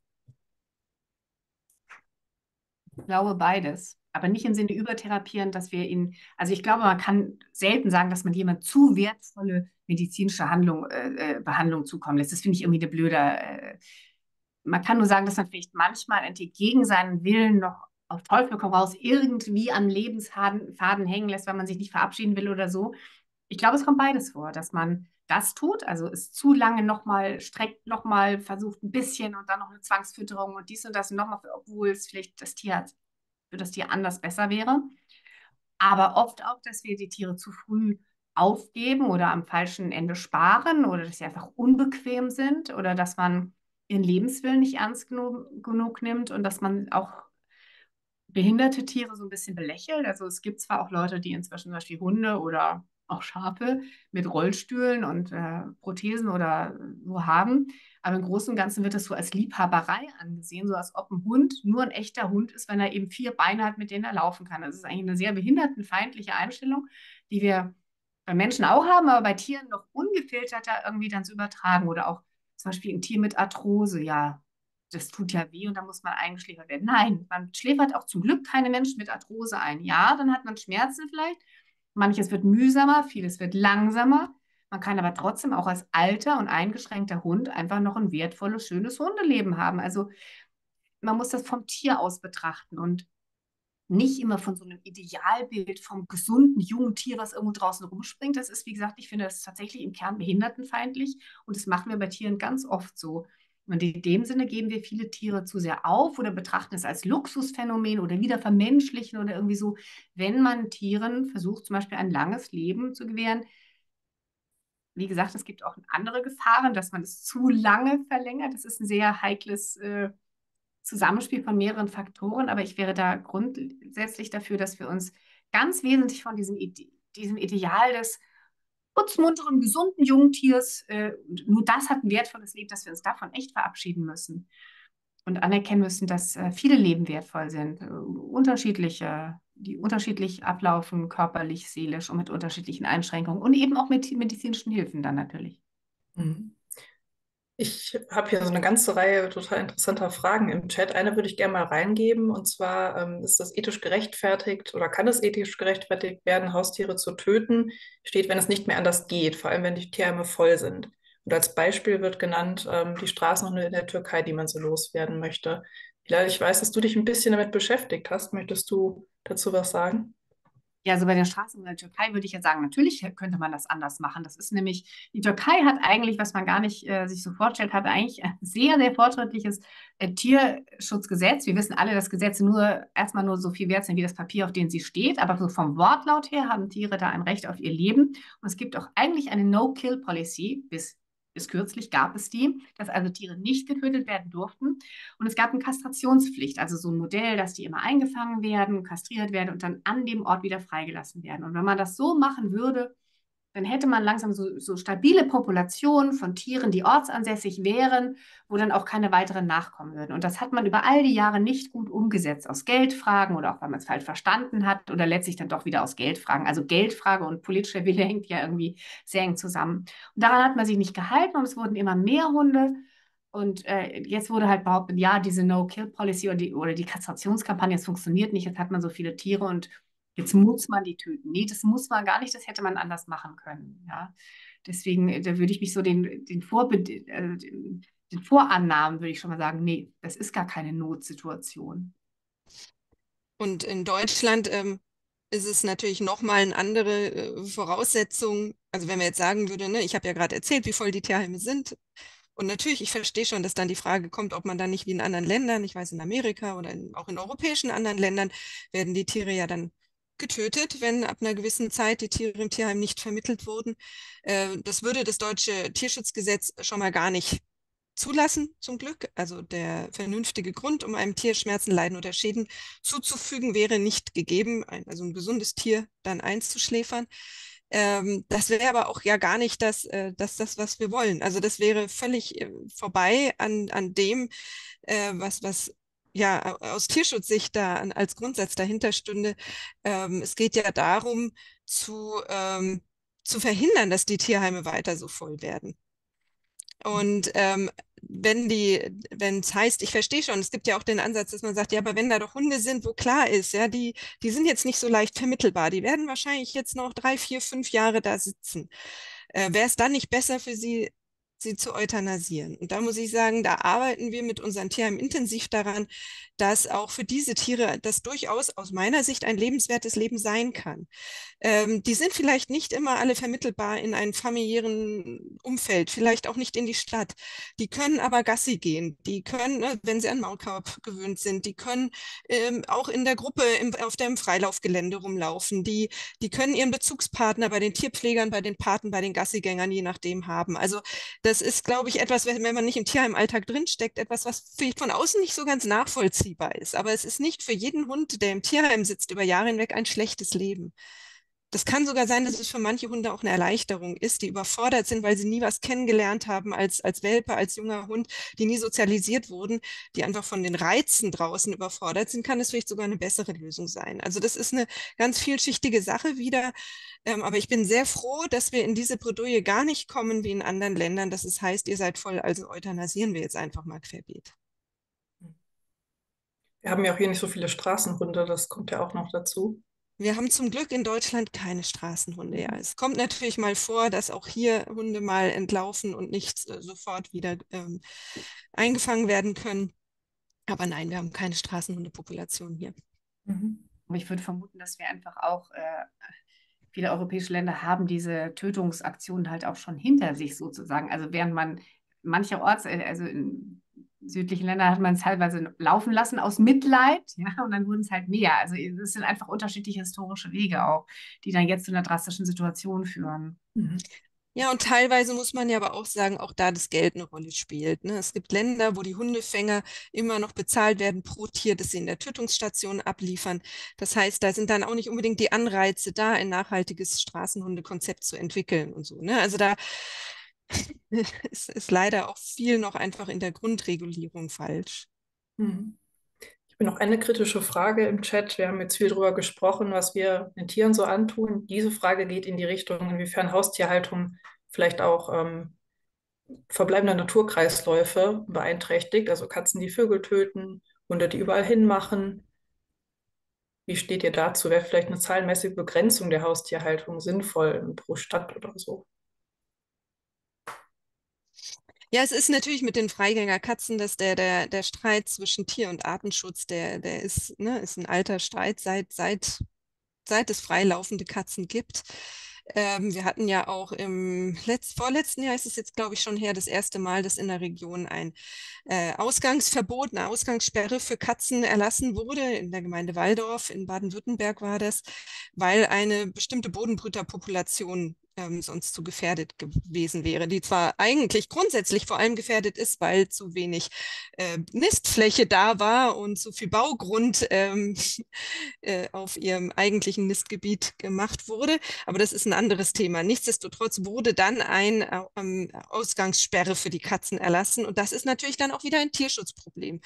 Ich glaube beides, aber nicht im Sinne übertherapieren, dass wir ihn, also ich glaube, man kann selten sagen, dass man jemand zu wertvolle medizinische Behandlung zukommen lässt. Das finde ich irgendwie eine blöde. Man kann nur sagen, dass man vielleicht manchmal gegen seinen Willen noch auf Teufel komm raus irgendwie am Lebensfaden hängen lässt, weil man sich nicht verabschieden will oder so. Ich glaube, es kommt beides vor, dass man das tut, also es zu lange nochmal streckt, nochmal versucht ein bisschen und dann noch eine Zwangsfütterung und dies und das nochmal, obwohl es vielleicht für das Tier anders besser wäre. Aber oft auch, dass wir die Tiere zu früh aufgeben oder am falschen Ende sparen oder dass sie einfach unbequem sind oder dass man ihren Lebenswillen nicht ernst genug nimmt und dass man auch behinderte Tiere so ein bisschen belächelt. Also es gibt zwar auch Leute, die inzwischen zum Beispiel Hunde oder auch Schafe mit Rollstühlen und Prothesen oder so haben, aber im Großen und Ganzen wird das so als Liebhaberei angesehen, so als ob ein Hund nur ein echter Hund ist, wenn er eben 4 Beine hat, mit denen er laufen kann. Das ist eigentlich eine sehr behindertenfeindliche Einstellung, die wir bei Menschen auch haben, aber bei Tieren noch ungefilterter irgendwie dann zu übertragen. Oder auch zum Beispiel ein Tier mit Arthrose, ja, das tut ja weh und da muss man eingeschläfert werden. Nein, man schläfert auch zum Glück keine Menschen mit Arthrose ein. Ja, dann hat man Schmerzen vielleicht. Manches wird mühsamer, vieles wird langsamer. Man kann aber trotzdem auch als alter und eingeschränkter Hund einfach noch ein wertvolles, schönes Hundeleben haben. Also man muss das vom Tier aus betrachten und nicht immer von so einem Idealbild vom gesunden, jungen Tier, was irgendwo draußen rumspringt. Das ist, wie gesagt, ich finde das tatsächlich im Kern behindertenfeindlich und das machen wir bei Tieren ganz oft so. Und in dem Sinne geben wir viele Tiere zu sehr auf oder betrachten es als Luxusphänomen oder wieder vermenschlichen oder irgendwie so, wenn man Tieren versucht, zum Beispiel ein langes Leben zu gewähren, wie gesagt, es gibt auch andere Gefahren, dass man es zu lange verlängert. Das ist ein sehr heikles Zusammenspiel von mehreren Faktoren, aber ich wäre da grundsätzlich dafür, dass wir uns ganz wesentlich von diesem Ideal des putzmunteren, gesunden Jungtiers, nur das hat ein wertvolles Leben, dass wir uns davon echt verabschieden müssen und anerkennen müssen, dass viele Leben wertvoll sind, unterschiedliche, die unterschiedlich ablaufen, körperlich, seelisch und mit unterschiedlichen Einschränkungen und eben auch mit medizinischen Hilfen dann natürlich. Mhm. Ich habe hier so eine ganze Reihe total interessanter Fragen im Chat. Eine würde ich gerne mal reingeben, und zwar ist das ethisch gerechtfertigt oder kann es ethisch gerechtfertigt werden, Haustiere zu töten? Steht, wenn es nicht mehr anders geht, vor allem wenn die Tierheime voll sind. Und als Beispiel wird genannt die Straßenhunde in der Türkei, die man so loswerden möchte. Bilal, ich weiß, dass du dich ein bisschen damit beschäftigt hast. Möchtest du dazu was sagen? Ja, also bei den Straßen in der Türkei würde ich ja sagen, natürlich könnte man das anders machen. Das ist nämlich, die Türkei hat eigentlich, was man gar nicht sich so vorstellt, hat eigentlich ein sehr, sehr fortschrittliches Tierschutzgesetz. Wir wissen alle, dass Gesetze nur erstmal nur so viel wert sind wie das Papier, auf dem sie steht. Aber so vom Wortlaut her haben Tiere da ein Recht auf ihr Leben. Und es gibt auch eigentlich eine No-Kill-Policy. Bis kürzlich gab es die, dass also Tiere nicht getötet werden durften. Und es gab eine Kastrationspflicht, also so ein Modell, dass die immer eingefangen werden, kastriert werden und dann an dem Ort wieder freigelassen werden. Und wenn man das so machen würde, dann hätte man langsam so stabile Populationen von Tieren, die ortsansässig wären, wo dann auch keine weiteren nachkommen würden. Und das hat man über all die Jahre nicht gut umgesetzt, aus Geldfragen oder auch, weil man es falsch verstanden hat oder letztlich dann doch wieder aus Geldfragen. Also Geldfrage und politischer Wille hängt ja irgendwie sehr eng zusammen. Und daran hat man sich nicht gehalten und es wurden immer mehr Hunde. Und jetzt wurde halt behauptet, ja, diese No-Kill-Policy oder die Kastrationskampagne, es funktioniert nicht, jetzt hat man so viele Tiere und jetzt muss man die töten. Nee, das muss man gar nicht, das hätte man anders machen können. Ja? Deswegen, da würde ich mich so den Vorannahmen, würde ich schon mal sagen, nee, das ist gar keine Notsituation. Und in Deutschland ist es natürlich nochmal eine andere Voraussetzung. Also wenn man jetzt sagen würde, ne, ich habe ja gerade erzählt, wie voll die Tierheime sind. Und natürlich, ich verstehe schon, dass dann die Frage kommt, ob man dann nicht wie in anderen Ländern, ich weiß in Amerika oder auch in europäischen anderen Ländern, werden die Tiere ja dann getötet, wenn ab einer gewissen Zeit die Tiere im Tierheim nicht vermittelt wurden. Das würde das deutsche Tierschutzgesetz schon mal gar nicht zulassen, zum Glück. Also der vernünftige Grund, um einem Tier Schmerzen, Leiden oder Schäden zuzufügen, wäre nicht gegeben, also ein gesundes Tier dann einzuschläfern. Das wäre aber auch ja gar nicht das, was wir wollen. Also das wäre völlig vorbei an dem, was ja aus Tierschutzsicht da als Grundsatz dahinter stünde. Es geht ja darum, zu verhindern, dass die Tierheime weiter so voll werden. Und wenn es heißt, ich verstehe schon, es gibt ja auch den Ansatz, dass man sagt, ja, aber wenn da doch Hunde sind, wo klar ist, ja, die sind jetzt nicht so leicht vermittelbar, die werden wahrscheinlich jetzt noch 3, 4, 5 Jahre da sitzen. Wäre es dann nicht besser für sie zu euthanasieren? Und da muss ich sagen, da arbeiten wir mit unseren Tierheimen intensiv daran, dass auch für diese Tiere das durchaus aus meiner Sicht ein lebenswertes Leben sein kann. Die sind vielleicht nicht immer alle vermittelbar in einem familiären Umfeld, vielleicht auch nicht in die Stadt. Die können aber Gassi gehen, die können, ne, wenn sie an Maulkorb gewöhnt sind, die können auch in der Gruppe auf dem Freilaufgelände rumlaufen, die können ihren Bezugspartner bei den Tierpflegern, bei den Paten, bei den Gassigängern, je nachdem haben. Also das ist, glaube ich, etwas, wenn man nicht im Tierheimalltag drinsteckt, etwas, was vielleicht von außen nicht so ganz nachvollziehbar ist. Aber es ist nicht für jeden Hund, der im Tierheim sitzt, über Jahre hinweg ein schlechtes Leben. Das kann sogar sein, dass es für manche Hunde auch eine Erleichterung ist, die überfordert sind, weil sie nie was kennengelernt haben als Welpe, als junger Hund, die nie sozialisiert wurden, die einfach von den Reizen draußen überfordert sind, kann es vielleicht sogar eine bessere Lösung sein. Also das ist eine ganz vielschichtige Sache wieder. Aber ich bin sehr froh, dass wir in diese Bredouille gar nicht kommen wie in anderen Ländern, dass es heißt, ihr seid voll, also euthanasieren wir jetzt einfach mal querbeet. Wir haben ja auch hier nicht so viele Straßenhunde, das kommt ja auch noch dazu. Wir haben zum Glück in Deutschland keine Straßenhunde. Ja, es kommt natürlich mal vor, dass auch hier Hunde mal entlaufen und nicht sofort wieder eingefangen werden können. Aber nein, wir haben keine Straßenhundepopulation hier. Mhm. Aber ich würde vermuten, dass wir einfach auch, viele europäische Länder haben diese Tötungsaktionen halt auch schon hinter sich sozusagen. Also während man mancherorts, also in südlichen Ländern hat man es teilweise laufen lassen aus Mitleid, ja, und dann wurden es halt mehr. Also es sind einfach unterschiedliche historische Wege auch, die dann jetzt zu einer drastischen Situation führen. Mhm. Ja, und teilweise muss man ja aber auch sagen, auch da das Geld eine Rolle spielt. Ne? Es gibt Länder, wo die Hundefänger immer noch bezahlt werden pro Tier, das sie in der Tötungsstation abliefern. Das heißt, da sind dann auch nicht unbedingt die Anreize da, ein nachhaltiges Straßenhundekonzept zu entwickeln und so. Ne? Also da ist leider auch viel noch einfach in der Grundregulierung falsch. Mhm. Ich habe noch eine kritische Frage im Chat. Wir haben jetzt viel darüber gesprochen, was wir den Tieren so antun. Diese Frage geht in die Richtung, inwiefern Haustierhaltung vielleicht auch verbleibende Naturkreisläufe beeinträchtigt. Also Katzen, die Vögel töten, Hunde, die überall hinmachen. Wie steht ihr dazu? Wäre vielleicht eine zahlenmäßige Begrenzung der Haustierhaltung sinnvoll pro Stadt oder so? Ja, es ist natürlich mit den Freigängerkatzen, dass der Streit zwischen Tier- und Artenschutz, der ist, ne, ist ein alter Streit seit es freilaufende Katzen gibt. Wir hatten ja auch im vorletzten Jahr, ist es jetzt, glaube ich, schon her, das erste Mal, dass in der Region ein Ausgangsverbot, eine Ausgangssperre für Katzen erlassen wurde. In der Gemeinde Walldorf in Baden-Württemberg war das, weil eine bestimmte Bodenbrüterpopulation sonst zu gefährdet gewesen wäre, die zwar eigentlich grundsätzlich vor allem gefährdet ist, weil zu wenig Nistfläche da war und zu viel Baugrund auf ihrem eigentlichen Nistgebiet gemacht wurde. Aber das ist ein anderes Thema. Nichtsdestotrotz wurde dann eine Ausgangssperre für die Katzen erlassen. Und das ist natürlich dann auch wieder ein Tierschutzproblem.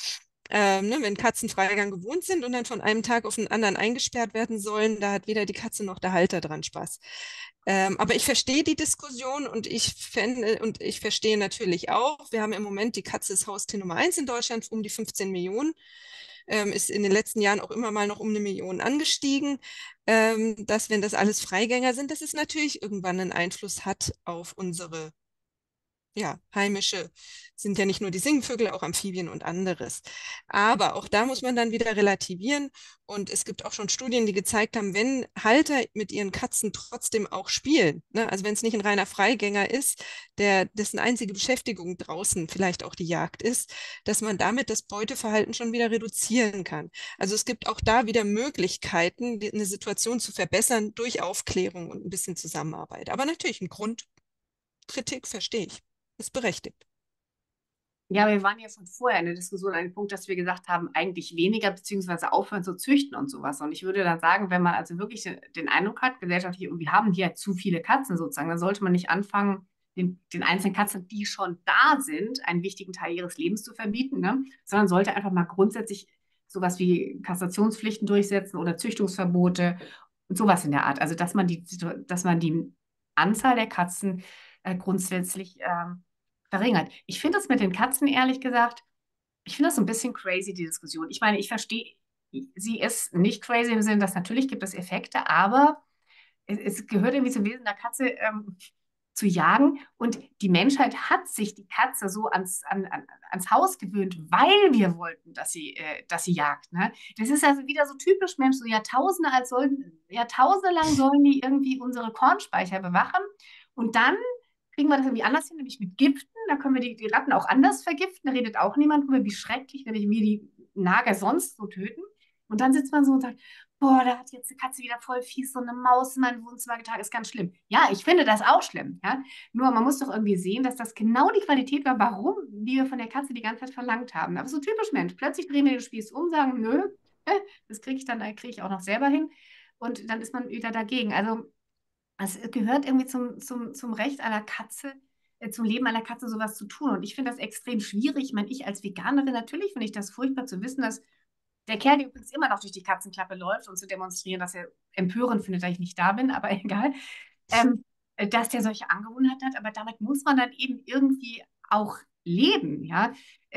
Ne, wenn Katzen Freigang gewohnt sind und dann von einem Tag auf den anderen eingesperrt werden sollen, da hat weder die Katze noch der Halter dran Spaß. Aber ich verstehe die Diskussion und ich verstehe natürlich auch, wir haben im Moment die Katze ist Haustier Nummer 1 in Deutschland, um die 15 Millionen. Ist in den letzten Jahren auch immer mal noch um 1 Million angestiegen, dass wenn das alles Freigänger sind, dass es natürlich irgendwann einen Einfluss hat auf unsere heimische, sind ja nicht nur die Singvögel, auch Amphibien und anderes. Aber auch da muss man dann wieder relativieren. Und es gibt auch schon Studien, die gezeigt haben, wenn Halter mit ihren Katzen trotzdem auch spielen, ne, also wenn es nicht ein reiner Freigänger ist, dessen einzige Beschäftigung draußen vielleicht auch die Jagd ist, dass man damit das Beuteverhalten schon wieder reduzieren kann. Also es gibt auch da wieder Möglichkeiten, eine Situation zu verbessern durch Aufklärung und ein bisschen Zusammenarbeit. Aber natürlich, ein Grundkritik verstehe ich. Ist berechtigt. Ja, wir waren ja schon vorher in der Diskussion an dem Punkt, dass wir gesagt haben, eigentlich weniger beziehungsweise aufhören zu züchten und sowas. Und ich würde dann sagen, wenn man also wirklich den Eindruck hat, gesellschaftlich, wir haben hier zu viele Katzen sozusagen, dann sollte man nicht anfangen, den einzelnen Katzen, die schon da sind, einen wichtigen Teil ihres Lebens zu verbieten, ne? Sondern sollte einfach mal grundsätzlich sowas wie Kassationspflichten durchsetzen oder Züchtungsverbote und sowas in der Art. Also dass man die Anzahl der Katzen grundsätzlich verringert. Ich finde das mit den Katzen, ehrlich gesagt, ich finde das so ein bisschen crazy, die Diskussion. Ich meine, ich verstehe, sie ist nicht crazy im Sinne, dass natürlich gibt es Effekte, aber es gehört irgendwie zum Wesen der Katze zu jagen. Und die Menschheit hat sich die Katze so ans Haus gewöhnt, weil wir wollten, dass sie jagt. Ne? Das ist also wieder so typisch Mensch, so Jahrtausende lang sollen die irgendwie unsere Kornspeicher bewachen. Und dann kriegen wir das irgendwie anders hin, nämlich mit Giften. Da können wir die Ratten auch anders vergiften. Da redet auch niemand drüber, wie schrecklich, wenn wir die Nager sonst so töten. Und dann sitzt man so und sagt, boah, da hat jetzt die Katze wieder voll fies so eine Maus in mein Wohnzimmer getragen, ist ganz schlimm. Ja, ich finde das auch schlimm. Ja? Nur man muss doch irgendwie sehen, dass das genau die Qualität war, warum wir von der Katze die ganze Zeit verlangt haben. Aber so typisch Mensch. Plötzlich drehen wir den Spieß um, sagen, nö, das kriege ich auch noch selber hin. Und dann ist man wieder dagegen. Also es gehört irgendwie zum Recht einer Katze, zum Leben einer Katze sowas zu tun. Und ich finde das extrem schwierig. Ich meine, ich als Veganerin, natürlich finde ich das furchtbar zu wissen, dass der Kerl, der übrigens immer noch durch die Katzenklappe läuft und zu demonstrieren, dass er empörend findet, dass ich nicht da bin, aber egal, dass der solche Angewohnheiten hat. Aber damit muss man dann eben irgendwie auch leben, ja.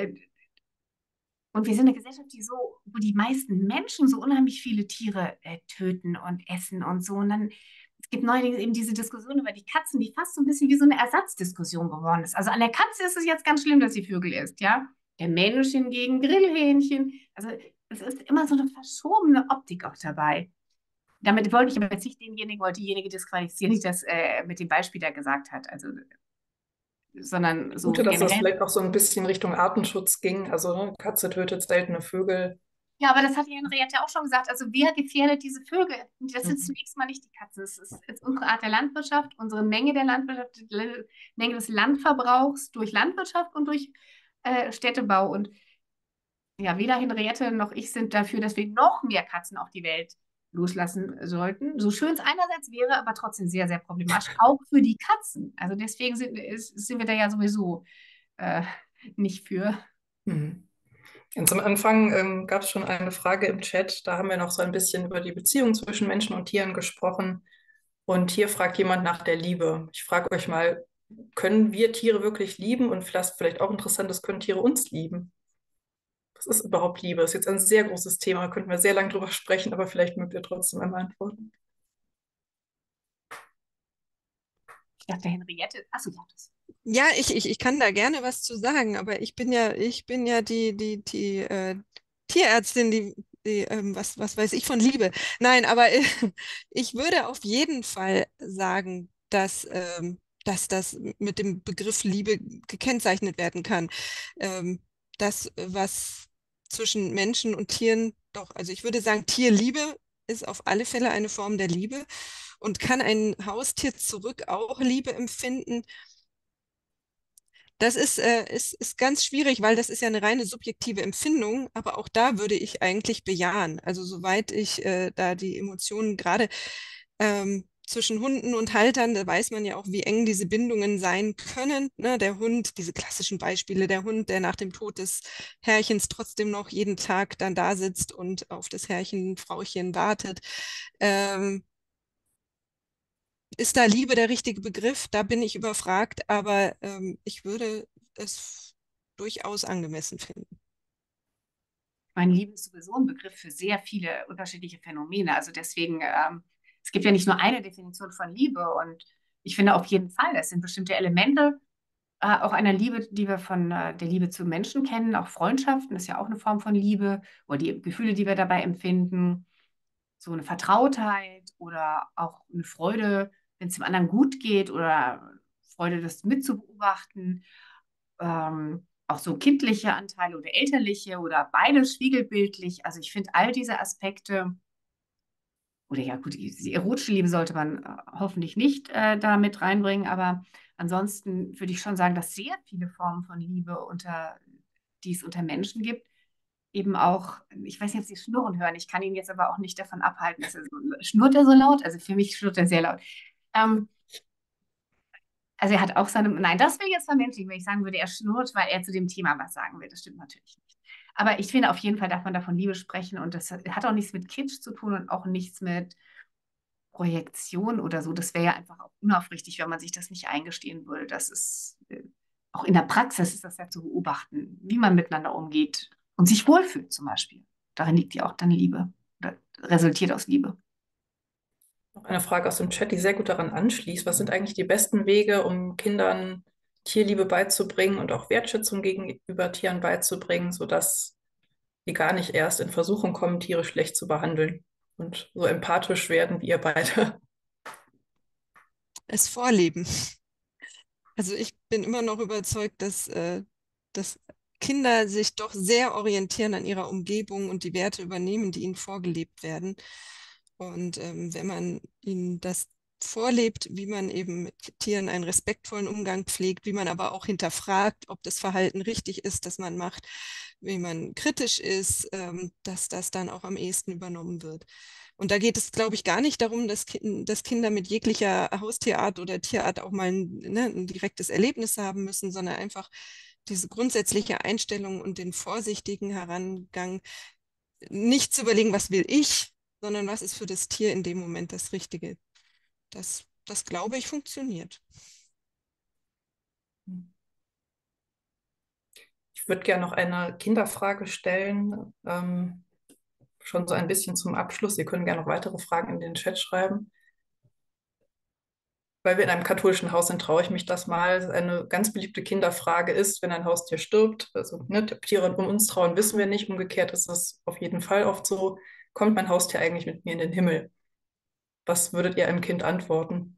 Und wir sind eine Gesellschaft, wo die meisten Menschen so unheimlich viele Tiere töten und essen und so. Und dann, es gibt neuerdings eben diese Diskussion über die Katzen, die fast so ein bisschen wie so eine Ersatzdiskussion geworden ist. Also an der Katze ist es jetzt ganz schlimm, dass sie Vögel isst, ja. Der Mensch hingegen Grillhähnchen. Also es ist immer so eine verschobene Optik auch dabei. Damit wollte ich aber jetzt nicht diejenige disqualifizieren, die das mit dem Beispiel da gesagt hat. Also, sondern so Gute, dass das generell. vielleicht auch so ein bisschen Richtung Artenschutz ging. Also ne, Katze tötet seltene Vögel. Ja, aber das hat die Henriette auch schon gesagt. Also wer gefährdet diese Vögel? Und das sind Mhm. zunächst mal nicht die Katzen. Das ist jetzt unsere Art der Landwirtschaft, unsere Menge der Landwirtschaft, die Menge des Landverbrauchs durch Landwirtschaft und durch Städtebau. Und ja, weder Henriette noch ich sind dafür, dass wir noch mehr Katzen auf die Welt loslassen sollten. So schön es einerseits wäre, aber trotzdem sehr, sehr problematisch, auch für die Katzen. Also deswegen sind wir da ja sowieso äh, nicht für. Mhm. Ganz am Anfang gab es schon eine Frage im Chat, da haben wir noch so ein bisschen über die Beziehung zwischen Menschen und Tieren gesprochen. Und hier fragt jemand nach der Liebe. Ich frage euch mal, können wir Tiere wirklich lieben? Und vielleicht auch interessant ist, können Tiere uns lieben? Was ist überhaupt Liebe? Das ist jetzt ein sehr großes Thema, da könnten wir sehr lange drüber sprechen, aber vielleicht mögt ihr trotzdem einmal antworten. Ich dachte, Henriette, achso, ja, das. Ja, ich kann da gerne was zu sagen, aber ich bin ja die Tierärztin, was weiß ich von Liebe. Nein, aber ich würde auf jeden Fall sagen, dass das mit dem Begriff Liebe gekennzeichnet werden kann. Ähm, Das, was zwischen Menschen und Tieren doch, also ich würde sagen, Tierliebe ist auf alle Fälle eine Form der Liebe. Und kann ein Haustier zurück auch Liebe empfinden? Das ist ganz schwierig, weil das ist ja eine reine subjektive Empfindung, aber auch da würde ich eigentlich bejahen. Also soweit ich da die Emotionen gerade zwischen Hunden und Haltern, da weiß man ja auch, wie eng diese Bindungen sein können. Ne? Der Hund, diese klassischen Beispiele, der Hund, der nach dem Tod des Herrchens trotzdem noch jeden Tag dann da sitzt und auf das Herrchen, Frauchen wartet. Ähm, Ist da Liebe der richtige Begriff? Da bin ich überfragt, aber ich würde es durchaus angemessen finden. Meine Liebe ist sowieso ein Begriff für sehr viele unterschiedliche Phänomene. Also deswegen, es gibt ja nicht nur eine Definition von Liebe. Und ich finde auf jeden Fall, es sind bestimmte Elemente auch einer Liebe, die wir von der Liebe zu Menschen kennen. Auch Freundschaften ist ja auch eine Form von Liebe oder die Gefühle, die wir dabei empfinden. So eine Vertrautheit oder auch eine Freude, wenn es dem anderen gut geht oder Freude, das mitzubeobachten. Auch so kindliche Anteile oder elterliche oder beides spiegelbildlich. Also ich finde all diese Aspekte, oder ja gut, die erotische Liebe sollte man hoffentlich nicht da mit reinbringen, aber ansonsten würde ich schon sagen, dass sehr viele Formen von Liebe die es unter Menschen gibt, eben auch, ich weiß nicht, ob Sie Schnurren hören, ich kann ihn jetzt aber auch nicht davon abhalten, schnurrt er so laut? Also für mich schnurrt er sehr laut. Ähm, also er hat auch nein, das will ich jetzt vermenschlichen, wenn ich sagen würde, er schnurrt, weil er zu dem Thema was sagen will. Das stimmt natürlich nicht. Aber ich finde, auf jeden Fall darf man davon Liebe sprechen und das hat auch nichts mit Kitsch zu tun und auch nichts mit Projektion oder so. Das wäre ja einfach auch unaufrichtig, wenn man sich das nicht eingestehen würde. Das ist, auch in der Praxis ist das ja zu beobachten, wie man miteinander umgeht und sich wohlfühlt zum Beispiel. Darin liegt ja auch dann Liebe oder resultiert aus Liebe. Noch eine Frage aus dem Chat, die sehr gut daran anschließt. Was sind eigentlich die besten Wege, um Kindern Tierliebe beizubringen und auch Wertschätzung gegenüber Tieren beizubringen, sodass die gar nicht erst in Versuchung kommen, Tiere schlecht zu behandeln und so empathisch werden wie ihr beide? Es vorleben. Also ich bin immer noch überzeugt, dass Kinder sich doch sehr orientieren an ihrer Umgebung und die Werte übernehmen, die ihnen vorgelebt werden. Und wenn man ihnen das vorlebt, wie man eben mit Tieren einen respektvollen Umgang pflegt, wie man aber auch hinterfragt, ob das Verhalten richtig ist, das man macht, wie man kritisch ist, dass das dann auch am ehesten übernommen wird. Und da geht es, glaube ich, gar nicht darum, dass Kinder mit jeglicher Haustierart oder Tierart auch mal ein direktes Erlebnis haben müssen, sondern einfach diese grundsätzliche Einstellung und den vorsichtigen Herangang, nicht zu überlegen, was will ich, sondern was ist für das Tier in dem Moment das Richtige. Das glaube ich, funktioniert. Ich würde gerne noch eine Kinderfrage stellen, schon so ein bisschen zum Abschluss. Sie können gerne noch weitere Fragen in den Chat schreiben. Weil wir in einem katholischen Haus sind, traue ich mich das mal. Eine ganz beliebte Kinderfrage ist, wenn ein Haustier stirbt, also ne, Tiere um uns trauen, wissen wir nicht. Umgekehrt ist es auf jeden Fall oft so, kommt mein Haustier eigentlich mit mir in den Himmel? Was würdet ihr einem Kind antworten?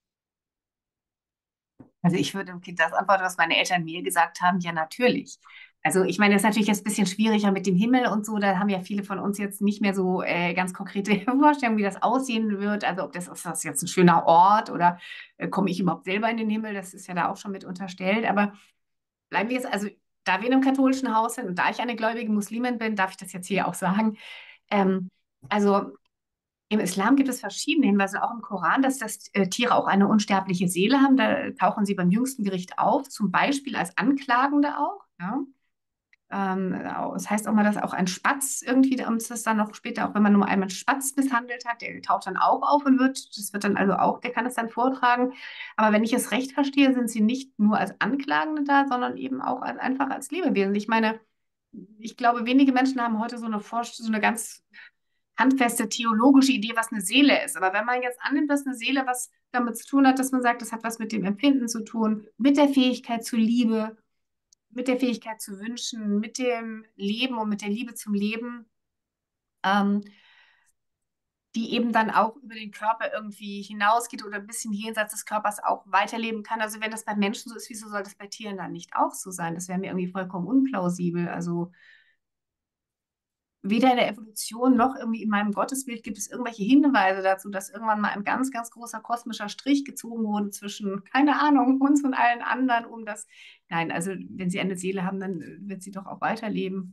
Also ich würde dem Kind das antworten, was meine Eltern mir gesagt haben, ja natürlich. Also ich meine, das ist natürlich jetzt ein bisschen schwieriger mit dem Himmel und so. Da haben ja viele von uns jetzt nicht mehr so ganz konkrete Vorstellungen, wie das aussehen wird. Also ob ist das jetzt ein schöner Ort oder komme ich überhaupt selber in den Himmel? Das ist ja da auch schon mit unterstellt. Aber bleiben wir jetzt, also da wir in einem katholischen Haus sind und da ich eine gläubige Muslimin bin, darf ich das jetzt hier auch sagen. Ähm, also im Islam gibt es verschiedene Hinweise, auch im Koran, dass Tiere auch eine unsterbliche Seele haben. Da tauchen sie beim jüngsten Gericht auf, zum Beispiel als Anklagende auch. Ja? Das heißt auch mal, dass auch ein Spatz irgendwie, das dann noch später, auch wenn man nur einmal einen Spatz misshandelt hat, der taucht dann auch auf und das wird dann also auch, der kann es dann vortragen. Aber wenn ich es recht verstehe, sind sie nicht nur als Anklagende da, sondern eben auch einfach als Lebewesen. Ich meine, ich glaube, wenige Menschen haben heute so eine ganz handfeste theologische Idee, was eine Seele ist. Aber wenn man jetzt annimmt, dass eine Seele was damit zu tun hat, dass man sagt, das hat was mit dem Empfinden zu tun, mit der Fähigkeit zur Liebe, mit der Fähigkeit zu wünschen, mit dem Leben und mit der Liebe zum Leben, ähm, die eben dann auch über den Körper irgendwie hinausgeht oder ein bisschen jenseits des Körpers auch weiterleben kann. Also wenn das bei Menschen so ist, wieso soll das bei Tieren dann nicht auch so sein? Das wäre mir irgendwie vollkommen unplausibel. Also weder in der Evolution noch irgendwie in meinem Gottesbild gibt es irgendwelche Hinweise dazu, dass irgendwann mal ein ganz, ganz großer kosmischer Strich gezogen wurde zwischen, keine Ahnung, uns und allen anderen, um das. Nein, also wenn sie eine Seele haben, dann wird sie doch auch weiterleben.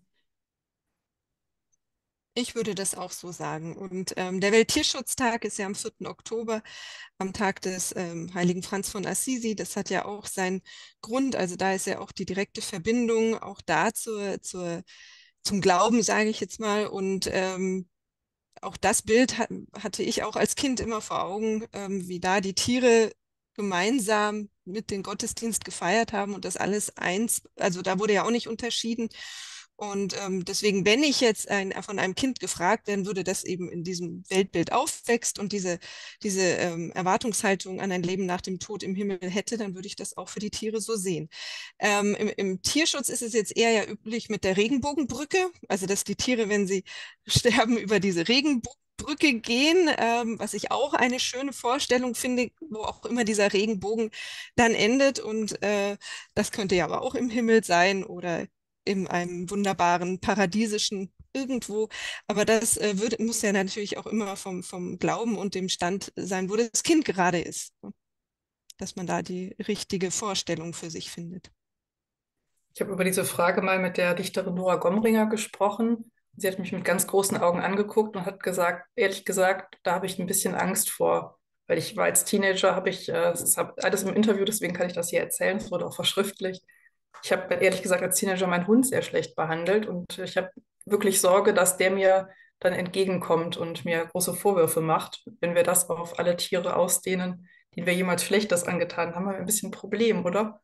Ich würde das auch so sagen. Und der Welttierschutztag ist ja am 4. Oktober, am Tag des heiligen Franz von Assisi. Das hat ja auch seinen Grund. Also da ist ja auch die direkte Verbindung auch da zum Glauben, sage ich jetzt mal. Und auch das Bild hatte ich auch als Kind immer vor Augen, wie da die Tiere gemeinsam mit dem Gottesdienst gefeiert haben und das alles eins, also da wurde ja auch nicht unterschieden. Und deswegen, wenn ich jetzt von einem Kind gefragt werden würde, das eben in diesem Weltbild aufwächst und diese Erwartungshaltung an ein Leben nach dem Tod im Himmel hätte, dann würde ich das auch für die Tiere so sehen. Im Tierschutz ist es jetzt eher ja üblich mit der Regenbogenbrücke, also dass die Tiere, wenn sie sterben, über diese Regenbogenbrücke gehen, was ich auch eine schöne Vorstellung finde, wo auch immer dieser Regenbogen dann endet. Und das könnte ja aber auch im Himmel sein oder in einem wunderbaren paradiesischen irgendwo. Aber das muss ja natürlich auch immer vom Glauben und dem Stand sein, wo das Kind gerade ist. Dass man da die richtige Vorstellung für sich findet. Ich habe über diese Frage mal mit der Dichterin Nora Gomringer gesprochen. Sie hat mich mit ganz großen Augen angeguckt und hat gesagt, ehrlich gesagt, da habe ich ein bisschen Angst vor. Weil ich war als Teenager, das ist alles im Interview, deswegen kann ich das hier erzählen, es wurde auch verschriftlicht. Ich habe ehrlich gesagt als Teenager meinen Hund sehr schlecht behandelt und ich habe wirklich Sorge, dass der mir dann entgegenkommt und mir große Vorwürfe macht. Wenn wir das auf alle Tiere ausdehnen, denen wir jemals Schlechtes angetan haben, haben wir ein bisschen ein Problem, oder?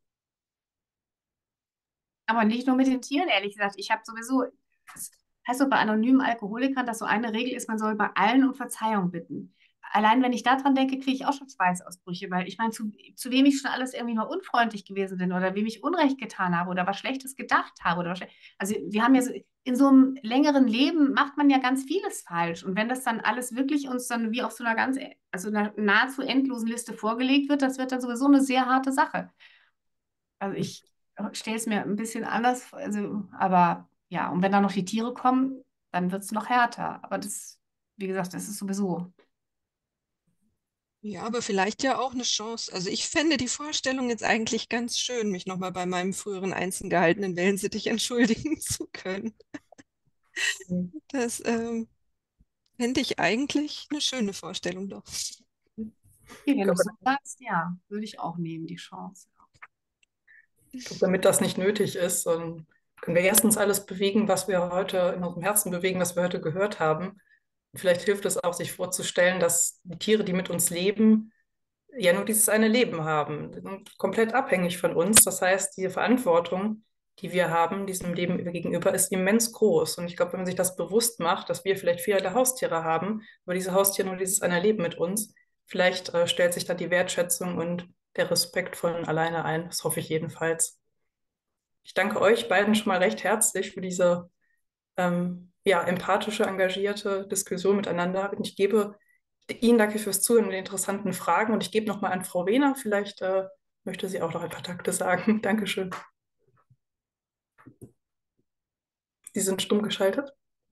Aber nicht nur mit den Tieren, ehrlich gesagt. Ich habe sowieso, das heißt so bei anonymen Alkoholikern, dass so eine Regel ist, man soll bei allen um Verzeihung bitten. Allein wenn ich daran denke, kriege ich auch schon Schweißausbrüche, weil ich meine, zu wem ich schon alles irgendwie mal unfreundlich gewesen bin oder wem ich Unrecht getan habe oder was Schlechtes gedacht habe oder also wir haben ja so, in so einem längeren Leben macht man ja ganz vieles falsch. Und wenn das dann alles wirklich uns dann wie auf so einer also einer nahezu endlosen Liste vorgelegt wird, das wird dann sowieso eine sehr harte Sache. Also ich stelle es mir ein bisschen anders vor, also, aber ja, und wenn dann noch die Tiere kommen, dann wird es noch härter. Aber das, wie gesagt, das ist sowieso. Ja, aber vielleicht ja auch eine Chance. Also ich fände die Vorstellung jetzt eigentlich ganz schön, mich nochmal bei meinem früheren einzeln gehaltenen Wellensittich entschuldigen zu können. Das fände ich eigentlich eine schöne Vorstellung doch. Okay, Ich wenn du glaube, so sagst, ja, würde ich auch nehmen, die Chance. damit das nicht nötig ist, können wir erstens alles bewegen, was wir heute in unserem Herzen bewegen, was wir heute gehört haben. Vielleicht hilft es auch, sich vorzustellen, dass die Tiere, die mit uns leben, ja nur dieses eine Leben haben, die sind komplett abhängig von uns. Das heißt, die Verantwortung, die wir haben, diesem Leben gegenüber, ist immens groß. Und ich glaube, wenn man sich das bewusst macht, dass wir vielleicht viele Haustiere haben, aber diese Haustiere nur dieses eine Leben mit uns, vielleicht stellt sich dann die Wertschätzung und der Respekt von alleine ein. Das hoffe ich jedenfalls. Ich danke euch beiden schon mal recht herzlich für diese ja, empathische, engagierte Diskussion miteinander. Und ich gebe Ihnen danke fürs Zuhören und die interessanten Fragen. Und ich gebe nochmal an Frau Rehner. Vielleicht möchte sie auch noch ein paar Takte sagen. Dankeschön. Sie sind stumm geschaltet.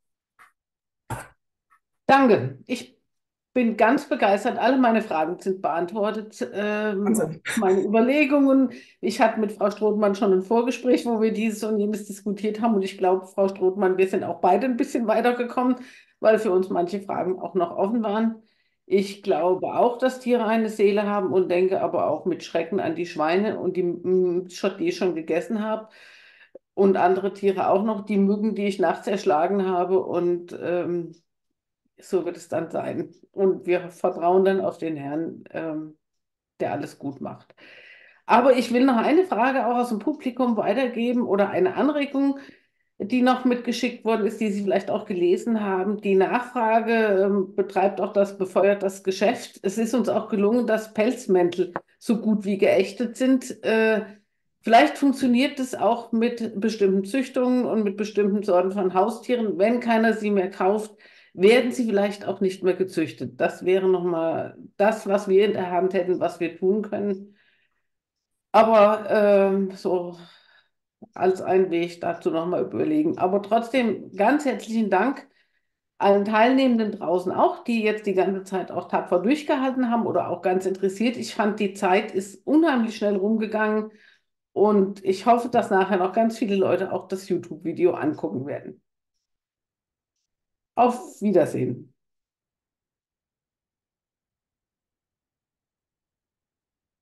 Danke. Ich bin ganz begeistert. Alle meine Fragen sind beantwortet. Wahnsinn. Meine Überlegungen. Ich hatte mit Frau Strothmann schon ein Vorgespräch, wo wir dieses und jenes diskutiert haben. Und ich glaube, Frau Strothmann, wir sind auch beide ein bisschen weitergekommen, weil für uns manche Fragen auch noch offen waren. Ich glaube auch, dass Tiere eine Seele haben und denke aber auch mit Schrecken an die Schweine und die ich schon gegessen habe. Und andere Tiere auch noch, die Mücken, die ich nachts erschlagen habe. Und so wird es dann sein. Und wir vertrauen dann auf den Herrn, der alles gut macht. Aber ich will noch eine Frage auch aus dem Publikum weitergeben oder eine Anregung, die noch mitgeschickt worden ist, die Sie vielleicht auch gelesen haben. Die Nachfrage betreibt auch befeuert das Geschäft. Es ist uns auch gelungen, dass Pelzmäntel so gut wie geächtet sind. Vielleicht funktioniert es auch mit bestimmten Züchtungen und mit bestimmten Sorten von Haustieren. Wenn keiner sie mehr kauft, werden sie vielleicht auch nicht mehr gezüchtet. Das wäre nochmal das, was wir in der Hand hätten, was wir tun können. Aber so als ein Weg dazu nochmal überlegen. Aber trotzdem ganz herzlichen Dank allen Teilnehmenden draußen auch, die jetzt die ganze Zeit auch tapfer durchgehalten haben oder auch ganz interessiert. Ich fand, die Zeit ist unheimlich schnell rumgegangen und ich hoffe, dass nachher noch ganz viele Leute auch das YouTube-Video angucken werden. Auf Wiedersehen.